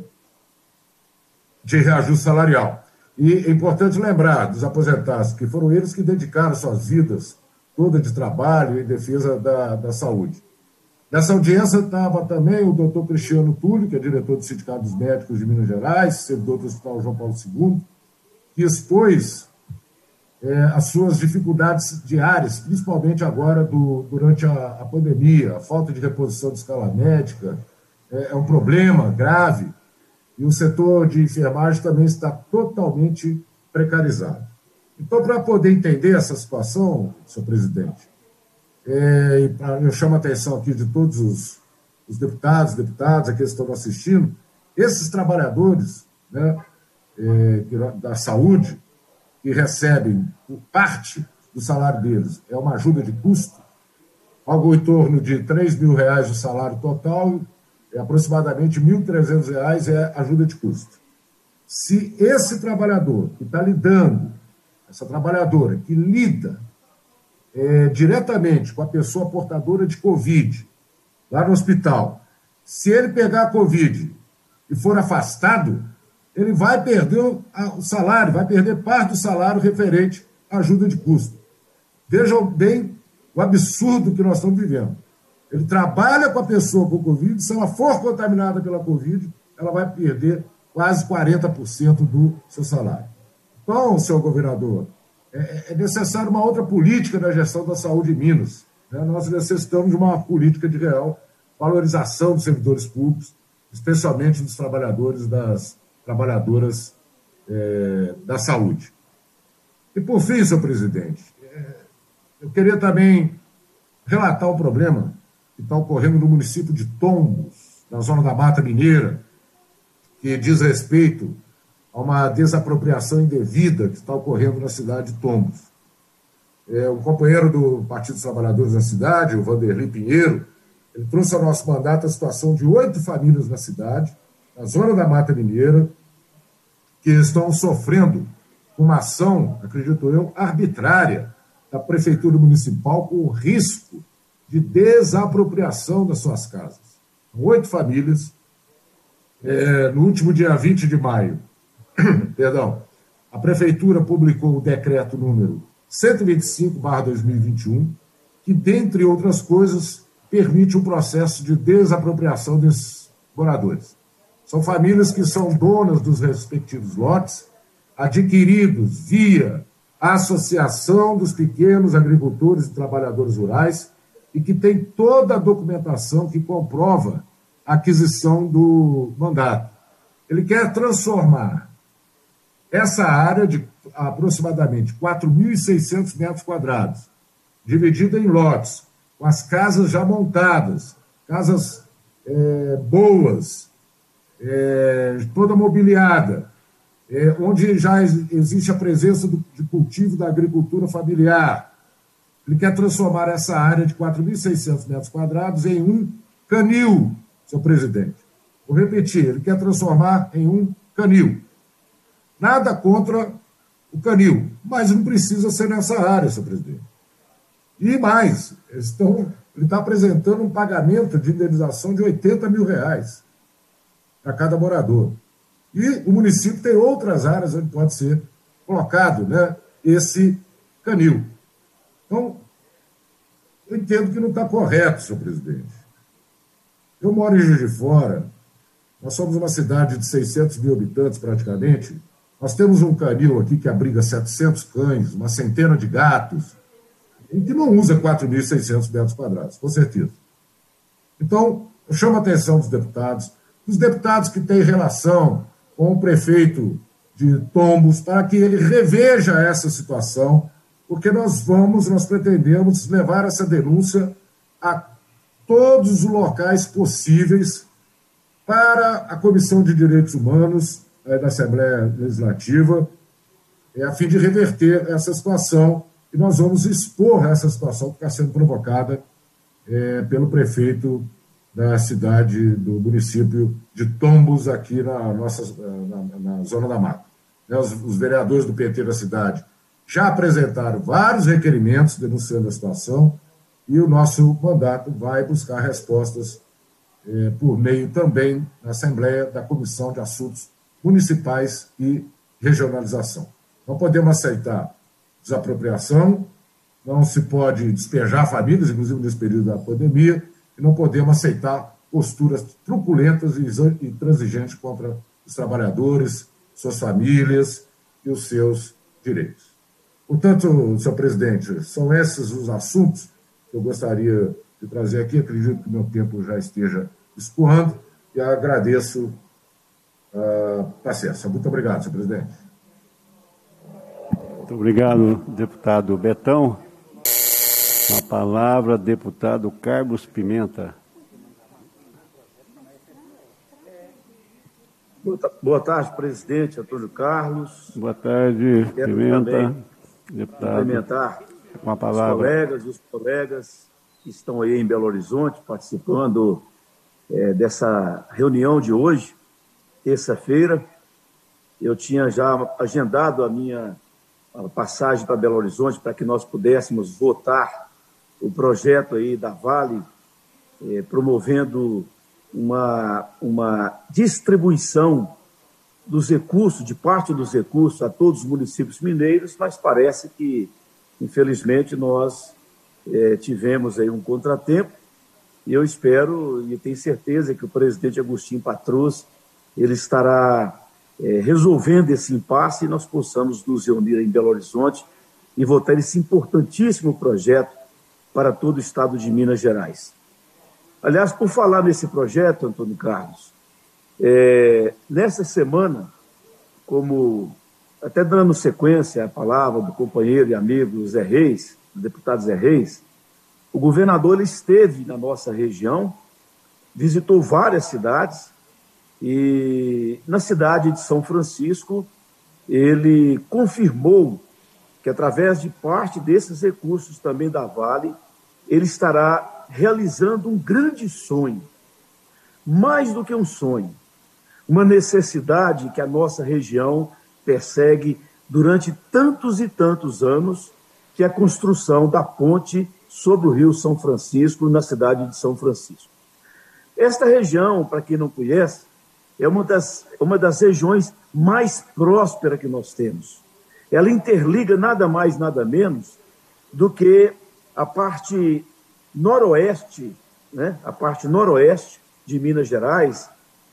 de reajuste salarial. E é importante lembrar dos aposentados que foram eles que dedicaram suas vidas todas de trabalho em defesa da, da saúde. Nessa audiência estava também o doutor Cristiano Túlio, que é diretor do Sindicato dos Médicos de Minas Gerais, servidor do Hospital João Paulo segundo, que expôs É, as suas dificuldades diárias, principalmente agora do, durante a, a pandemia, a falta de reposição de escala médica, é, é um problema grave. e o setor de enfermagem também está totalmente precarizado. Então, para poder entender essa situação, senhor presidente, é, e pra, eu chamo a atenção aqui de todos os, os deputados, deputadas, aqueles que estão assistindo, esses trabalhadores, né, é, da saúde, que recebem parte do salário deles, é uma ajuda de custo, algo em torno de três mil reais o salário total, é aproximadamente mil e trezentos reais é ajuda de custo. Se esse trabalhador que está lidando, essa trabalhadora que lida é, diretamente com a pessoa portadora de Covid, lá no hospital, se ele pegar a Covid e for afastado, ele vai perder o salário, vai perder parte do salário referente à ajuda de custo. Vejam bem o absurdo que nós estamos vivendo. Ele trabalha com a pessoa com Covid, se ela for contaminada pela Covid, ela vai perder quase quarenta por cento do seu salário. Então, senhor governador, é, é necessário uma outra política na gestão da saúde em Minas. Né? Nós necessitamos de uma política de real valorização dos servidores públicos, especialmente dos trabalhadores, das trabalhadoras é, da saúde. E, por fim, senhor presidente, é, eu queria também relatar um problema que está ocorrendo no município de Tombos, na zona da Mata Mineira, que diz respeito a uma desapropriação indevida que está ocorrendo na cidade de Tombos. É, um companheiro do Partido dos Trabalhadores da cidade, o Vanderlei Pinheiro, ele trouxe ao nosso mandato a situação de oito famílias na cidade, na zona da Mata Mineira, que estão sofrendo uma ação, acredito eu, arbitrária da Prefeitura Municipal com o risco de desapropriação das suas casas. Oito famílias. É, no último dia vinte de maio, perdão, a Prefeitura publicou o decreto número cento e vinte e cinco barra dois mil e vinte e um, que, dentre outras coisas, permite um processo de desapropriação desses moradores. São famílias que são donas dos respectivos lotes, adquiridos via a Associação dos Pequenos Agricultores e Trabalhadores Rurais, e que tem toda a documentação que comprova a aquisição do mandato. Ele quer transformar essa área de aproximadamente quatro mil e seiscentos metros quadrados, dividida em lotes, com as casas já montadas, casas é, boas, é, toda mobiliada, é, onde já existe a presença do, de cultivo da agricultura familiar. Ele quer transformar essa área de quatro mil e seiscentos metros quadrados em um canil, senhor presidente. Vou repetir, ele quer transformar em um canil. Nada contra o canil, mas não precisa ser nessa área, senhor presidente. E mais, estão, ele está apresentando um pagamento de indenização de oitenta mil reais para cada morador. E o município tem outras áreas onde pode ser colocado, né, esse canil. Então, eu entendo que não está correto, senhor presidente. Eu moro em Juiz de Fora, nós somos uma cidade de seiscentos mil habitantes praticamente, nós temos um canil aqui que abriga setecentos cães, uma centena de gatos, e que não usa quatro mil e seiscentos metros quadrados, com certeza. Então, eu chamo a atenção dos deputados, dos deputados que têm relação com o prefeito de Tombos, para que ele reveja essa situação, porque nós vamos, nós pretendemos levar essa denúncia a todos os locais possíveis para a Comissão de Direitos Humanos eh, da Assembleia Legislativa, eh, a fim de reverter essa situação, e nós vamos expor essa situação que está sendo provocada eh, pelo prefeito da cidade, do município de Tombos, aqui na nossa na, na Zona da Mata. Né, os, os vereadores do P T da cidade já apresentaram vários requerimentos denunciando a situação, e o nosso mandato vai buscar respostas eh, por meio também da Assembleia da Comissão de Assuntos Municipais e Regionalização. Não podemos aceitar desapropriação, não se pode despejar famílias, inclusive nesse período da pandemia, e não podemos aceitar posturas truculentas e intransigentes contra os trabalhadores, suas famílias e os seus direitos. Portanto, senhor presidente, são esses os assuntos que eu gostaria de trazer aqui. Acredito que meu tempo já esteja escoando e agradeço uh, paciência. Muito obrigado, senhor presidente. Muito obrigado, deputado Betão. Com a palavra, deputado Carlos Pimenta. Boa tarde, presidente Antônio Carlos. Boa tarde, Quero Pimenta. Deputado. Cumprimentar com a palavra. os colegas e os colegas que estão aí em Belo Horizonte participando é, dessa reunião de hoje, terça-feira. Eu tinha já agendado a minha a passagem para Belo Horizonte para que nós pudéssemos votar o projeto aí da Vale, é, promovendo uma, uma distribuição dos recursos, de parte dos recursos a todos os municípios mineiros, mas parece que, infelizmente, nós é, tivemos aí um contratempo e eu espero e tenho certeza que o presidente Agostinho Patrus ele estará é, resolvendo esse impasse e nós possamos nos reunir em Belo Horizonte e votar esse importantíssimo projeto para todo o estado de Minas Gerais. Aliás, por falar nesse projeto, Antônio Carlos, é, nessa semana, como até dando sequência à palavra do companheiro e amigo Zé Reis, do deputado Zé Reis, o governador ele esteve na nossa região, visitou várias cidades e na cidade de São Francisco ele confirmou que através de parte desses recursos também da Vale, ele estará realizando um grande sonho, mais do que um sonho, uma necessidade que a nossa região persegue durante tantos e tantos anos, que é a construção da ponte sobre o Rio São Francisco, na cidade de São Francisco. Esta região, para quem não conhece, é uma das, uma das regiões mais prósperas que nós temos. Ela interliga nada mais, nada menos do que a parte noroeste, né? a parte noroeste de Minas Gerais,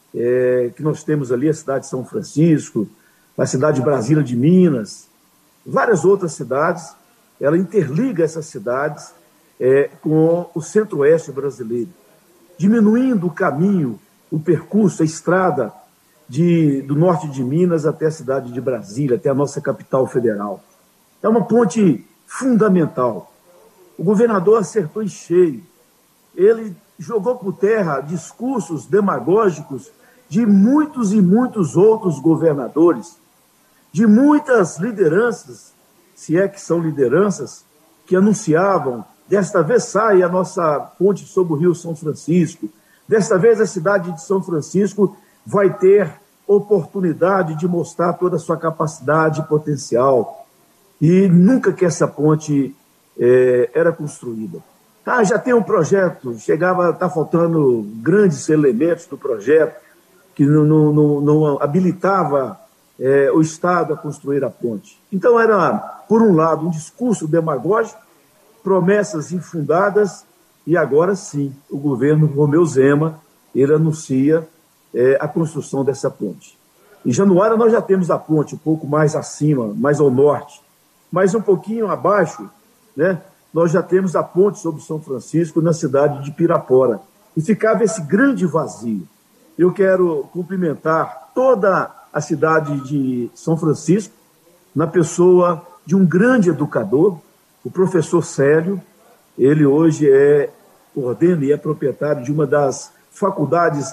é, que nós temos ali a cidade de São Francisco, a cidade de Brasília de Minas, várias outras cidades, ela interliga essas cidades é, com o centro-oeste brasileiro, diminuindo o caminho, o percurso, a estrada de, do norte de Minas até a cidade de Brasília, até a nossa capital federal. É uma ponte fundamental. O governador acertou em cheio. Ele jogou por terra discursos demagógicos de muitos e muitos outros governadores, de muitas lideranças, se é que são lideranças, que anunciavam, desta vez sai a nossa ponte sobre o Rio São Francisco, desta vez a cidade de São Francisco vai ter oportunidade de mostrar toda a sua capacidade e potencial. E nunca que essa ponte é, era construída. Ah, já tem um projeto, chegava, está faltando grandes elementos do projeto, que não, não, não, não habilitava é, o Estado a construir a ponte. Então era, por um lado, um discurso demagógico, promessas infundadas, e agora sim, o governo Romeu Zema, ele anuncia é, a construção dessa ponte. Em Januário nós já temos a ponte um pouco mais acima, mais ao norte, mas um pouquinho abaixo, né, nós já temos a ponte sobre São Francisco na cidade de Pirapora. E ficava esse grande vazio. Eu quero cumprimentar toda a cidade de São Francisco, na pessoa de um grande educador, o professor Célio. Ele hoje é, ordena e é proprietário de uma das faculdades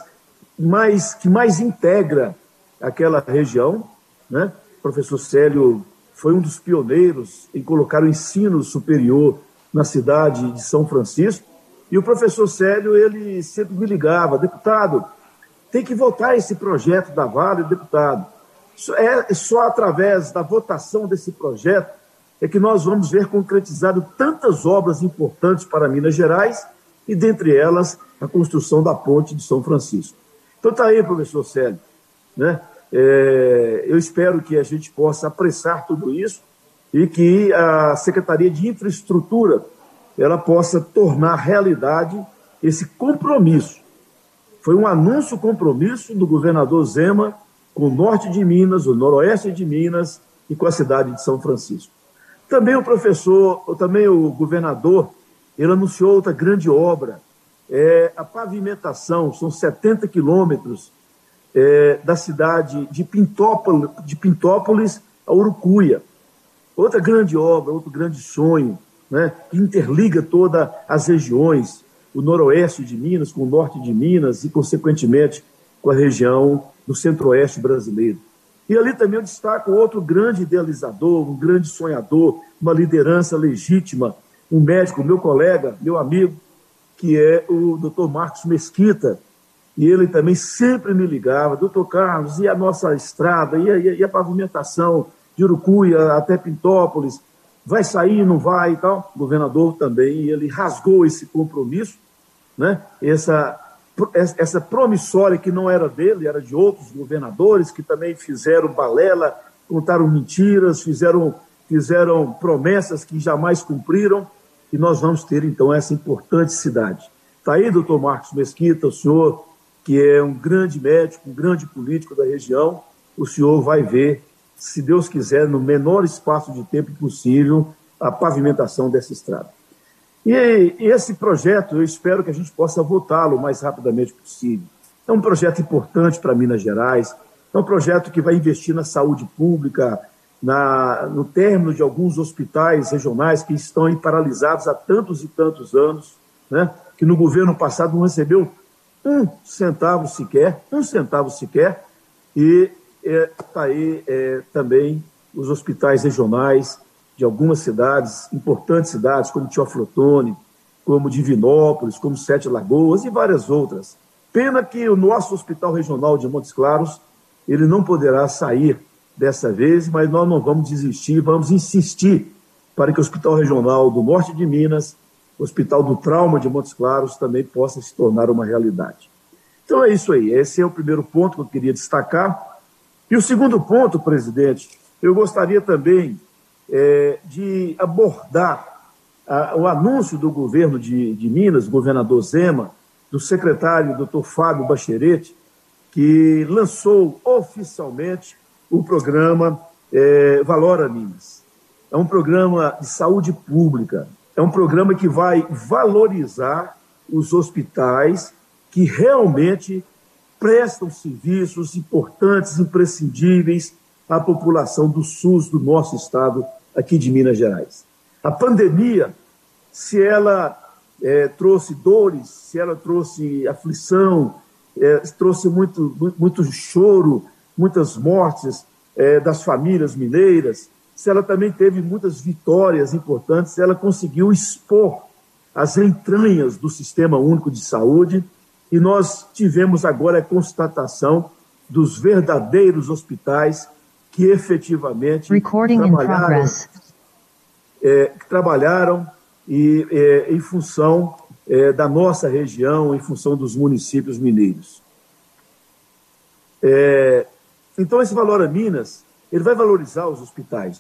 mais, que mais integra aquela região, né? O professor Célio foi um dos pioneiros em colocar o ensino superior na cidade de São Francisco. E o professor Célio, ele sempre me ligava, deputado, tem que votar esse projeto da Vale, deputado. É só através da votação desse projeto é que nós vamos ver concretizado tantas obras importantes para Minas Gerais e, dentre elas, a construção da ponte de São Francisco. Então está aí, professor Célio, né? É, eu espero que a gente possa apressar tudo isso e que a Secretaria de Infraestrutura ela possa tornar realidade esse compromisso. Foi um anúncio compromisso do governador Zema com o norte de Minas, o noroeste de Minas e com a cidade de São Francisco. Também o professor, também o governador, ele anunciou outra grande obra, é a pavimentação, são setenta quilômetros é, da cidade de Pintópolis, de Pintópolis a Urucuia. Outra grande obra, outro grande sonho, né, que interliga todas as regiões, o noroeste de Minas com o norte de Minas e, consequentemente, com a região do centro-oeste brasileiro. E ali também eu destaco outro grande idealizador, um grande sonhador, uma liderança legítima, um médico, meu colega, meu amigo, que é o doutor Marcos Mesquita. E ele também sempre me ligava, doutor Carlos, e a nossa estrada, e a, e a pavimentação de Urucuia até Pintópolis, vai sair, não vai e tal? O governador também, ele rasgou esse compromisso, né? Essa, essa promissória que não era dele, era de outros governadores que também fizeram balela, contaram mentiras, fizeram, fizeram promessas que jamais cumpriram, e nós vamos ter, então, essa importante cidade. Está aí, doutor Marcos Mesquita, o senhor, que é um grande médico, um grande político da região, o senhor vai ver, se Deus quiser, no menor espaço de tempo possível, a pavimentação dessa estrada. E esse projeto, eu espero que a gente possa votá-lo o mais rapidamente possível. É um projeto importante para Minas Gerais, é um projeto que vai investir na saúde pública, na, no término de alguns hospitais regionais que estão aí paralisados há tantos e tantos anos, né, que no governo passado não recebeu um centavo sequer, um centavo sequer, e está é, aí é, também os hospitais regionais de algumas cidades, importantes cidades, como Teoflotone, como Divinópolis, como Sete Lagoas e várias outras. Pena que o nosso Hospital Regional de Montes Claros, ele não poderá sair dessa vez, mas nós não vamos desistir, vamos insistir para que o Hospital Regional do Norte de Minas, o Hospital do Trauma de Montes Claros, também possa se tornar uma realidade. Então é isso aí, esse é o primeiro ponto que eu queria destacar. E o segundo ponto, presidente, eu gostaria também é, de abordar a, o anúncio do governo de, de Minas, governador Zema, do secretário doutor Fábio Bacheretti, que lançou oficialmente o programa é, Valora Minas. É um programa de saúde pública, é um programa que vai valorizar os hospitais que realmente prestam serviços importantes, imprescindíveis à população do SUS do nosso estado, aqui de Minas Gerais. A pandemia, se ela é, trouxe dores, se ela trouxe aflição, é, trouxe muito, muito choro, muitas mortes é, das famílias mineiras, se ela também teve muitas vitórias importantes, ela conseguiu expor as entranhas do Sistema Único de Saúde, e nós tivemos agora a constatação dos verdadeiros hospitais que efetivamente trabalharam, é, que trabalharam e, é, em função é, da nossa região, em função dos municípios mineiros. É, então, esse Valora Minas, ele vai valorizar os hospitais.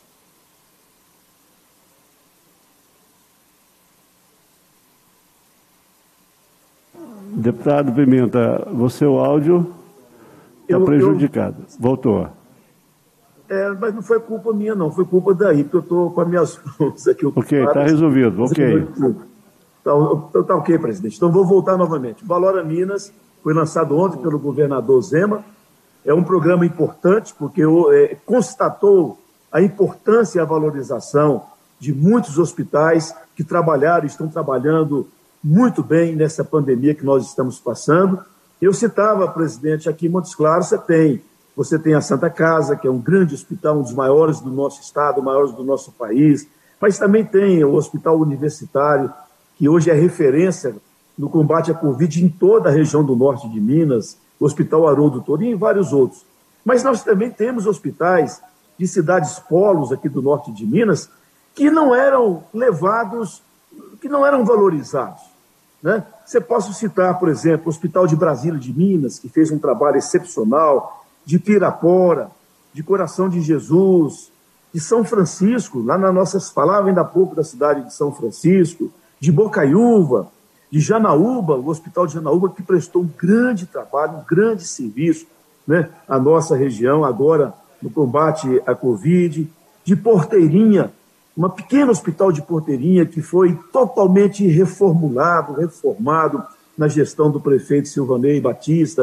Deputado Pimenta, você o áudio está prejudicado. Eu, Voltou. É, mas não foi culpa minha, não. Foi culpa daí, porque eu estou com as minhas mãos aqui. Ok, está resolvido. Ok. Está tá ok, presidente. Então, vou voltar novamente. Valora Minas foi lançado ontem pelo governador Zema. É um programa importante, porque é, constatou a importância e a valorização de muitos hospitais que trabalharam e estão trabalhando muito bem nessa pandemia que nós estamos passando. Eu citava, presidente, aqui em Montes Claros você tem, você tem a Santa Casa, que é um grande hospital, um dos maiores do nosso estado, maiores do nosso país, mas também tem o Hospital Universitário, que hoje é referência no combate à Covid em toda a região do norte de Minas, o Hospital Haroldo Torim e vários outros. Mas nós também temos hospitais de cidades polos aqui do norte de Minas que não eram levados, que não eram valorizados. Né? Você posso citar, por exemplo, o Hospital de Brasília de Minas, que fez um trabalho excepcional, de Pirapora, de Coração de Jesus, de São Francisco, lá na nossa, falava ainda há pouco da cidade de São Francisco, de Bocaiúva, de Janaúba, o Hospital de Janaúba, que prestou um grande trabalho, um grande serviço, né, à nossa região, agora no combate à Covid, de Porteirinha, um pequeno hospital de Porteirinha que foi totalmente reformulado, reformado na gestão do prefeito Silvanei Batista,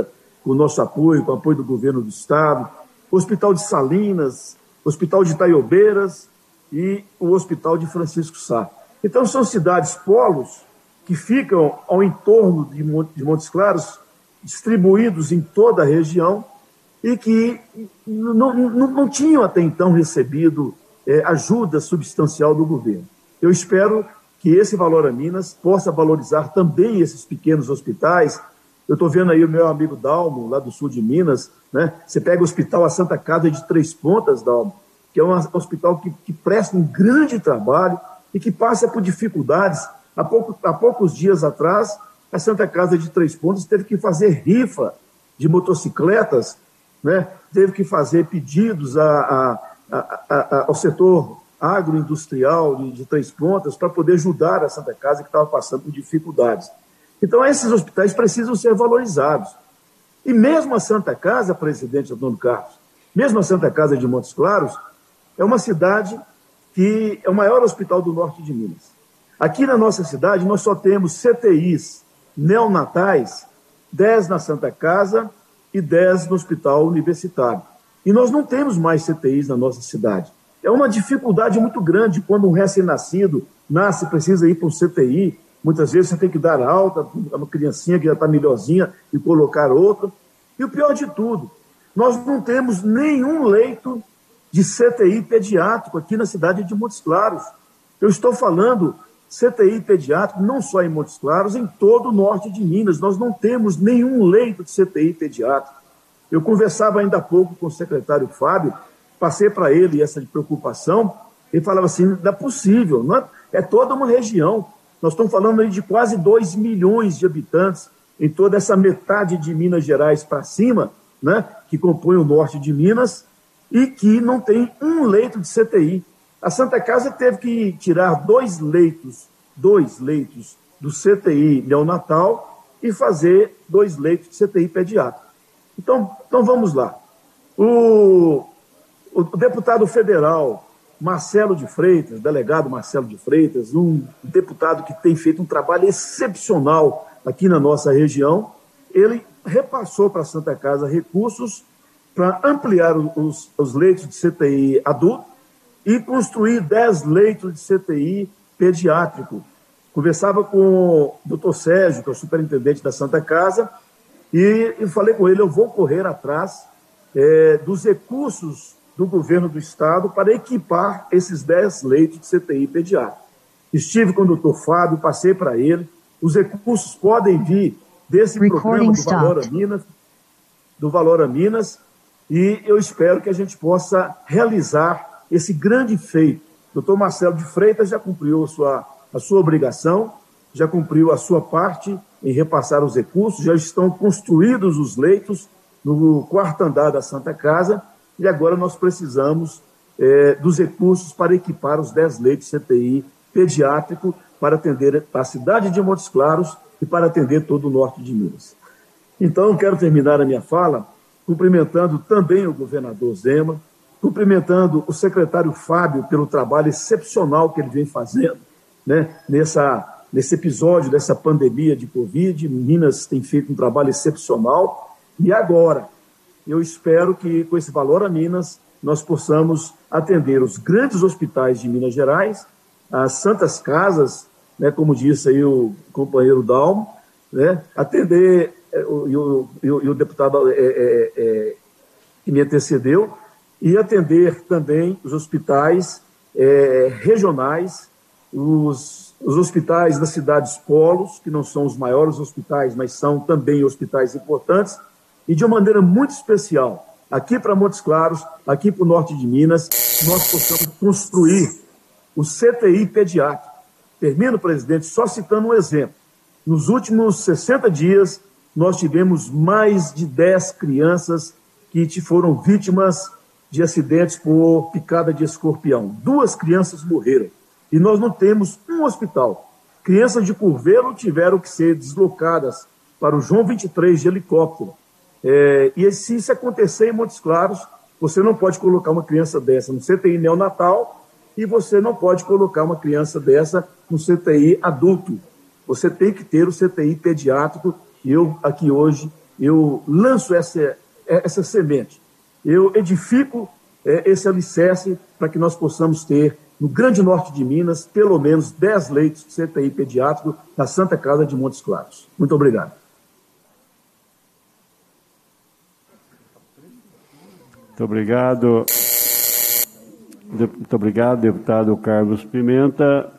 com o nosso apoio, com o apoio do governo do Estado, o Hospital de Salinas, o Hospital de Itaiobeiras e o Hospital de Francisco Sá. Então, são cidades polos que ficam ao entorno de Montes Claros, distribuídos em toda a região, e que não, não, não tinham até então recebido é, ajuda substancial do governo. Eu espero que esse Valora Minas possa valorizar também esses pequenos hospitais. Eu estou vendo aí o meu amigo Dalmo, lá do sul de Minas, né? Você pega o Hospital A Santa Casa de Três Pontas, Dalmo, que é um hospital que, que presta um grande trabalho e que passa por dificuldades. Há, pouco, há poucos dias atrás, a Santa Casa de Três Pontas teve que fazer rifa de motocicletas, né? Teve que fazer pedidos a, a, a, a, ao setor agroindustrial de, de Três Pontas para poder ajudar a Santa Casa, que estava passando por dificuldades. Então, esses hospitais precisam ser valorizados. E mesmo a Santa Casa, presidente Antônio Carlos, mesmo a Santa Casa de Montes Claros, é uma cidade que é o maior hospital do norte de Minas. Aqui na nossa cidade, nós só temos C T Is neonatais, dez na Santa Casa e dez no Hospital Universitário. E nós não temos mais C T Is na nossa cidade. É uma dificuldade muito grande quando um recém-nascido nasce e precisa ir para um C T I. Muitas vezes você tem que dar alta a uma criancinha que já está melhorzinha e colocar outra. E o pior de tudo, nós não temos nenhum leito de C T I pediátrico aqui na cidade de Montes Claros. Eu estou falando C T I pediátrico não só em Montes Claros, em todo o norte de Minas. Nós não temos nenhum leito de C T I pediátrico. Eu conversava ainda há pouco com o secretário Fábio, passei para ele essa preocupação, ele falava assim, não é possível, não é, é toda uma região. Nós estamos falando aí de quase dois milhões de habitantes em toda essa metade de Minas Gerais para cima, né, que compõe o norte de Minas, e que não tem um leito de C T I. A Santa Casa teve que tirar dois leitos, dois leitos do C T I neonatal e fazer dois leitos de C T I pediátrico. Então, então vamos lá. O, o, o deputado federal Marcelo de Freitas, delegado Marcelo de Freitas, um deputado que tem feito um trabalho excepcional aqui na nossa região, ele repassou para a Santa Casa recursos para ampliar os, os leitos de C T I adulto e construir dez leitos de C T I pediátrico. Conversava com o doutor Sérgio, que é o superintendente da Santa Casa, e eu falei com ele, eu vou correr atrás é, dos recursos do governo do Estado para equipar esses dez leitos de C T I pediátrico. Estive com o doutor Fábio, passei para ele, os recursos podem vir desse programa do Valora Minas, do Valora Minas, e eu espero que a gente possa realizar esse grande feito. O doutor Marcelo de Freitas já cumpriu a sua, a sua obrigação, já cumpriu a sua parte em repassar os recursos, já estão construídos os leitos no quarto andar da Santa Casa, e agora nós precisamos é, dos recursos para equipar os dez leitos de C T I pediátrico para atender a cidade de Montes Claros e para atender todo o norte de Minas. Então, eu quero terminar a minha fala cumprimentando também o governador Zema, cumprimentando o secretário Fábio pelo trabalho excepcional que ele vem fazendo, né, nessa, nesse episódio dessa pandemia de Covid. Minas tem feito um trabalho excepcional e agora eu espero que com esse Valora Minas nós possamos atender os grandes hospitais de Minas Gerais, as santas casas, né, como disse aí o companheiro Dalmo, né, atender, e o, e o, e o deputado é, é, é, que me antecedeu, e atender também os hospitais é, regionais, os, os hospitais das cidades polos, que não são os maiores hospitais, mas são também hospitais importantes, e de uma maneira muito especial, aqui para Montes Claros, aqui para o norte de Minas, nós possamos construir o C T I pediátrico. Termino, presidente, só citando um exemplo. Nos últimos sessenta dias, nós tivemos mais de dez crianças que foram vítimas de acidentes por picada de escorpião. Duas crianças morreram. E nós não temos um hospital. Crianças de Curvelo tiveram que ser deslocadas para o João vinte e três de helicóptero. É, e se isso acontecer em Montes Claros, você não pode colocar uma criança dessa no C T I neonatal e você não pode colocar uma criança dessa no C T I adulto. Você tem que ter o C T I pediátrico, e eu aqui hoje eu lanço essa, essa semente, eu edifico é, esse alicerce para que nós possamos ter, no grande norte de Minas, pelo menos dez leitos de C T I pediátrico na Santa Casa de Montes Claros. Muito obrigado. Muito obrigado. Muito obrigado, deputado Carlos Pimenta.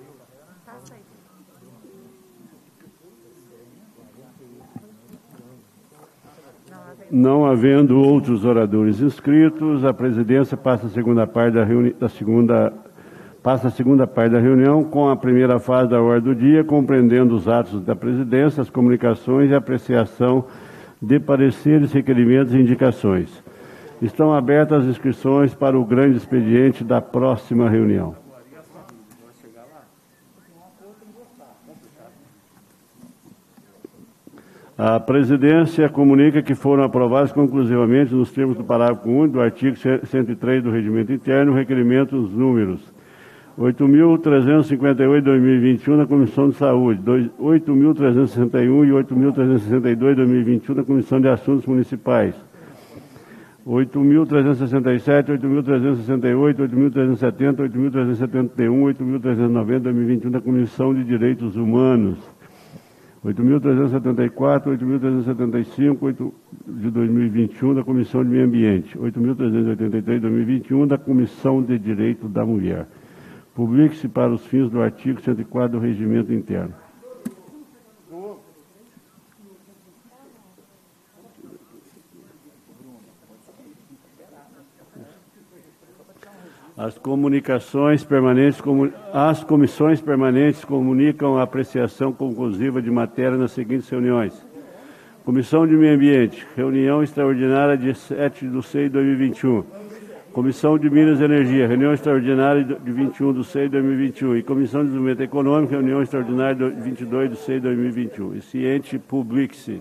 Não havendo outros oradores inscritos, a presidência passa a segunda parte da, reuni da segunda passa a segunda parte da reunião com a primeira fase da ordem do dia, compreendendo os atos da presidência, as comunicações e a apreciação de pareceres, requerimentos e indicações. Estão abertas as inscrições para o grande expediente da próxima reunião. A presidência comunica que foram aprovados conclusivamente, nos termos do parágrafo único do artigo cento e três do Regimento Interno, requerimentos números oito mil trezentos e cinquenta e oito, dois mil e vinte e um, da Comissão de Saúde, oito mil trezentos e sessenta e um e oito mil trezentos e sessenta e dois, dois mil e vinte e um, da Comissão de Assuntos Municipais, oito mil trezentos e sessenta e sete, oito mil trezentos e sessenta e oito, oito mil trezentos e setenta, oito mil trezentos e setenta e um, oito mil trezentos e noventa, dois mil e vinte e um, da Comissão de Direitos Humanos, oito mil trezentos e setenta e quatro, oito mil trezentos e setenta e cinco, oito de dois mil e vinte e um, da Comissão de Meio Ambiente, oito mil trezentos e oitenta e três, dois mil e vinte e um, da Comissão de Direito da Mulher. Publique-se para os fins do artigo cento e quatro do Regimento Interno. As comunicações permanentes, as comissões permanentes comunicam a apreciação conclusiva de matéria nas seguintes reuniões. Comissão de Meio Ambiente, reunião extraordinária de sete de seis de dois mil e vinte e um. Comissão de Minas e Energia, reunião extraordinária de vinte e um de seis de dois mil e vinte e um. E Comissão de Desenvolvimento Econômico, reunião extraordinária de vinte e dois de seis de dois mil e vinte e um. E ciente, publique-se.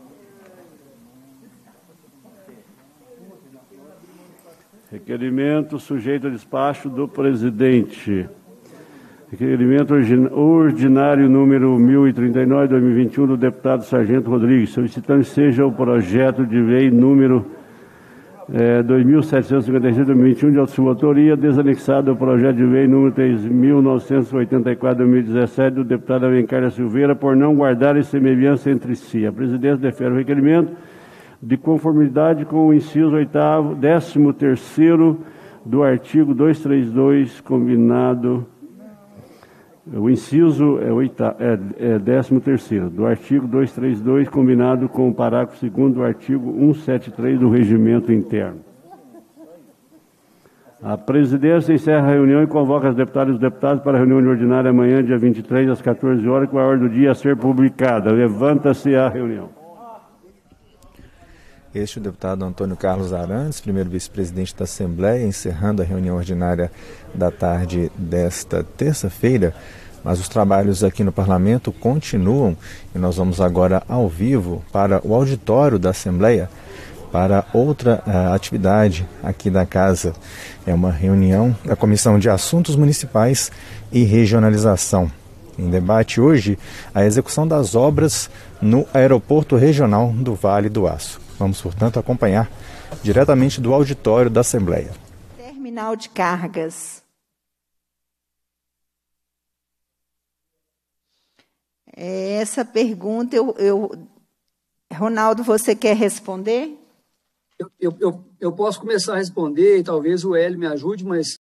Requerimento sujeito a despacho do presidente. Requerimento ordinário número mil e trinta e nove, dois mil e vinte e um, do deputado Sargento Rodrigues, solicitando que seja o projeto de lei número é, dois mil setecentos e cinquenta e seis, dois mil e vinte e um, de automotoria, desanexado ao projeto de lei número três mil novecentos e oitenta e quatro, dois mil e dezessete, do deputado Alencar da Silveira, por não guardarem semelhança entre si. A presidência defere o requerimento de conformidade com o inciso oitavo, décimo terceiro do artigo duzentos e trinta e dois, combinado, o inciso é, oita, é, é décimo terceiro do artigo duzentos e trinta e dois, combinado com o parágrafo segundo do artigo cento e setenta e três do Regimento Interno. A presidência encerra a reunião e convoca as deputadas e os deputados para a reunião ordinária amanhã, dia vinte e três, às quatorze horas, com a ordem do dia a ser publicada. Levanta-se a reunião. Este é o deputado Antônio Carlos Arantes, primeiro vice-presidente da Assembleia, encerrando a reunião ordinária da tarde desta terça-feira. Mas os trabalhos aqui no Parlamento continuam e nós vamos agora ao vivo para o auditório da Assembleia, para outra uh, atividade aqui da Casa. É uma reunião da Comissão de Assuntos Municipais e Regionalização. Em debate hoje, a execução das obras no Aeroporto Regional do Vale do Aço. Vamos, portanto, acompanhar diretamente do auditório da Assembleia. Terminal de cargas. Essa pergunta, eu, eu... Ronaldo, você quer responder? Eu, eu, eu, eu posso começar a responder e talvez o Hélio me ajude, mas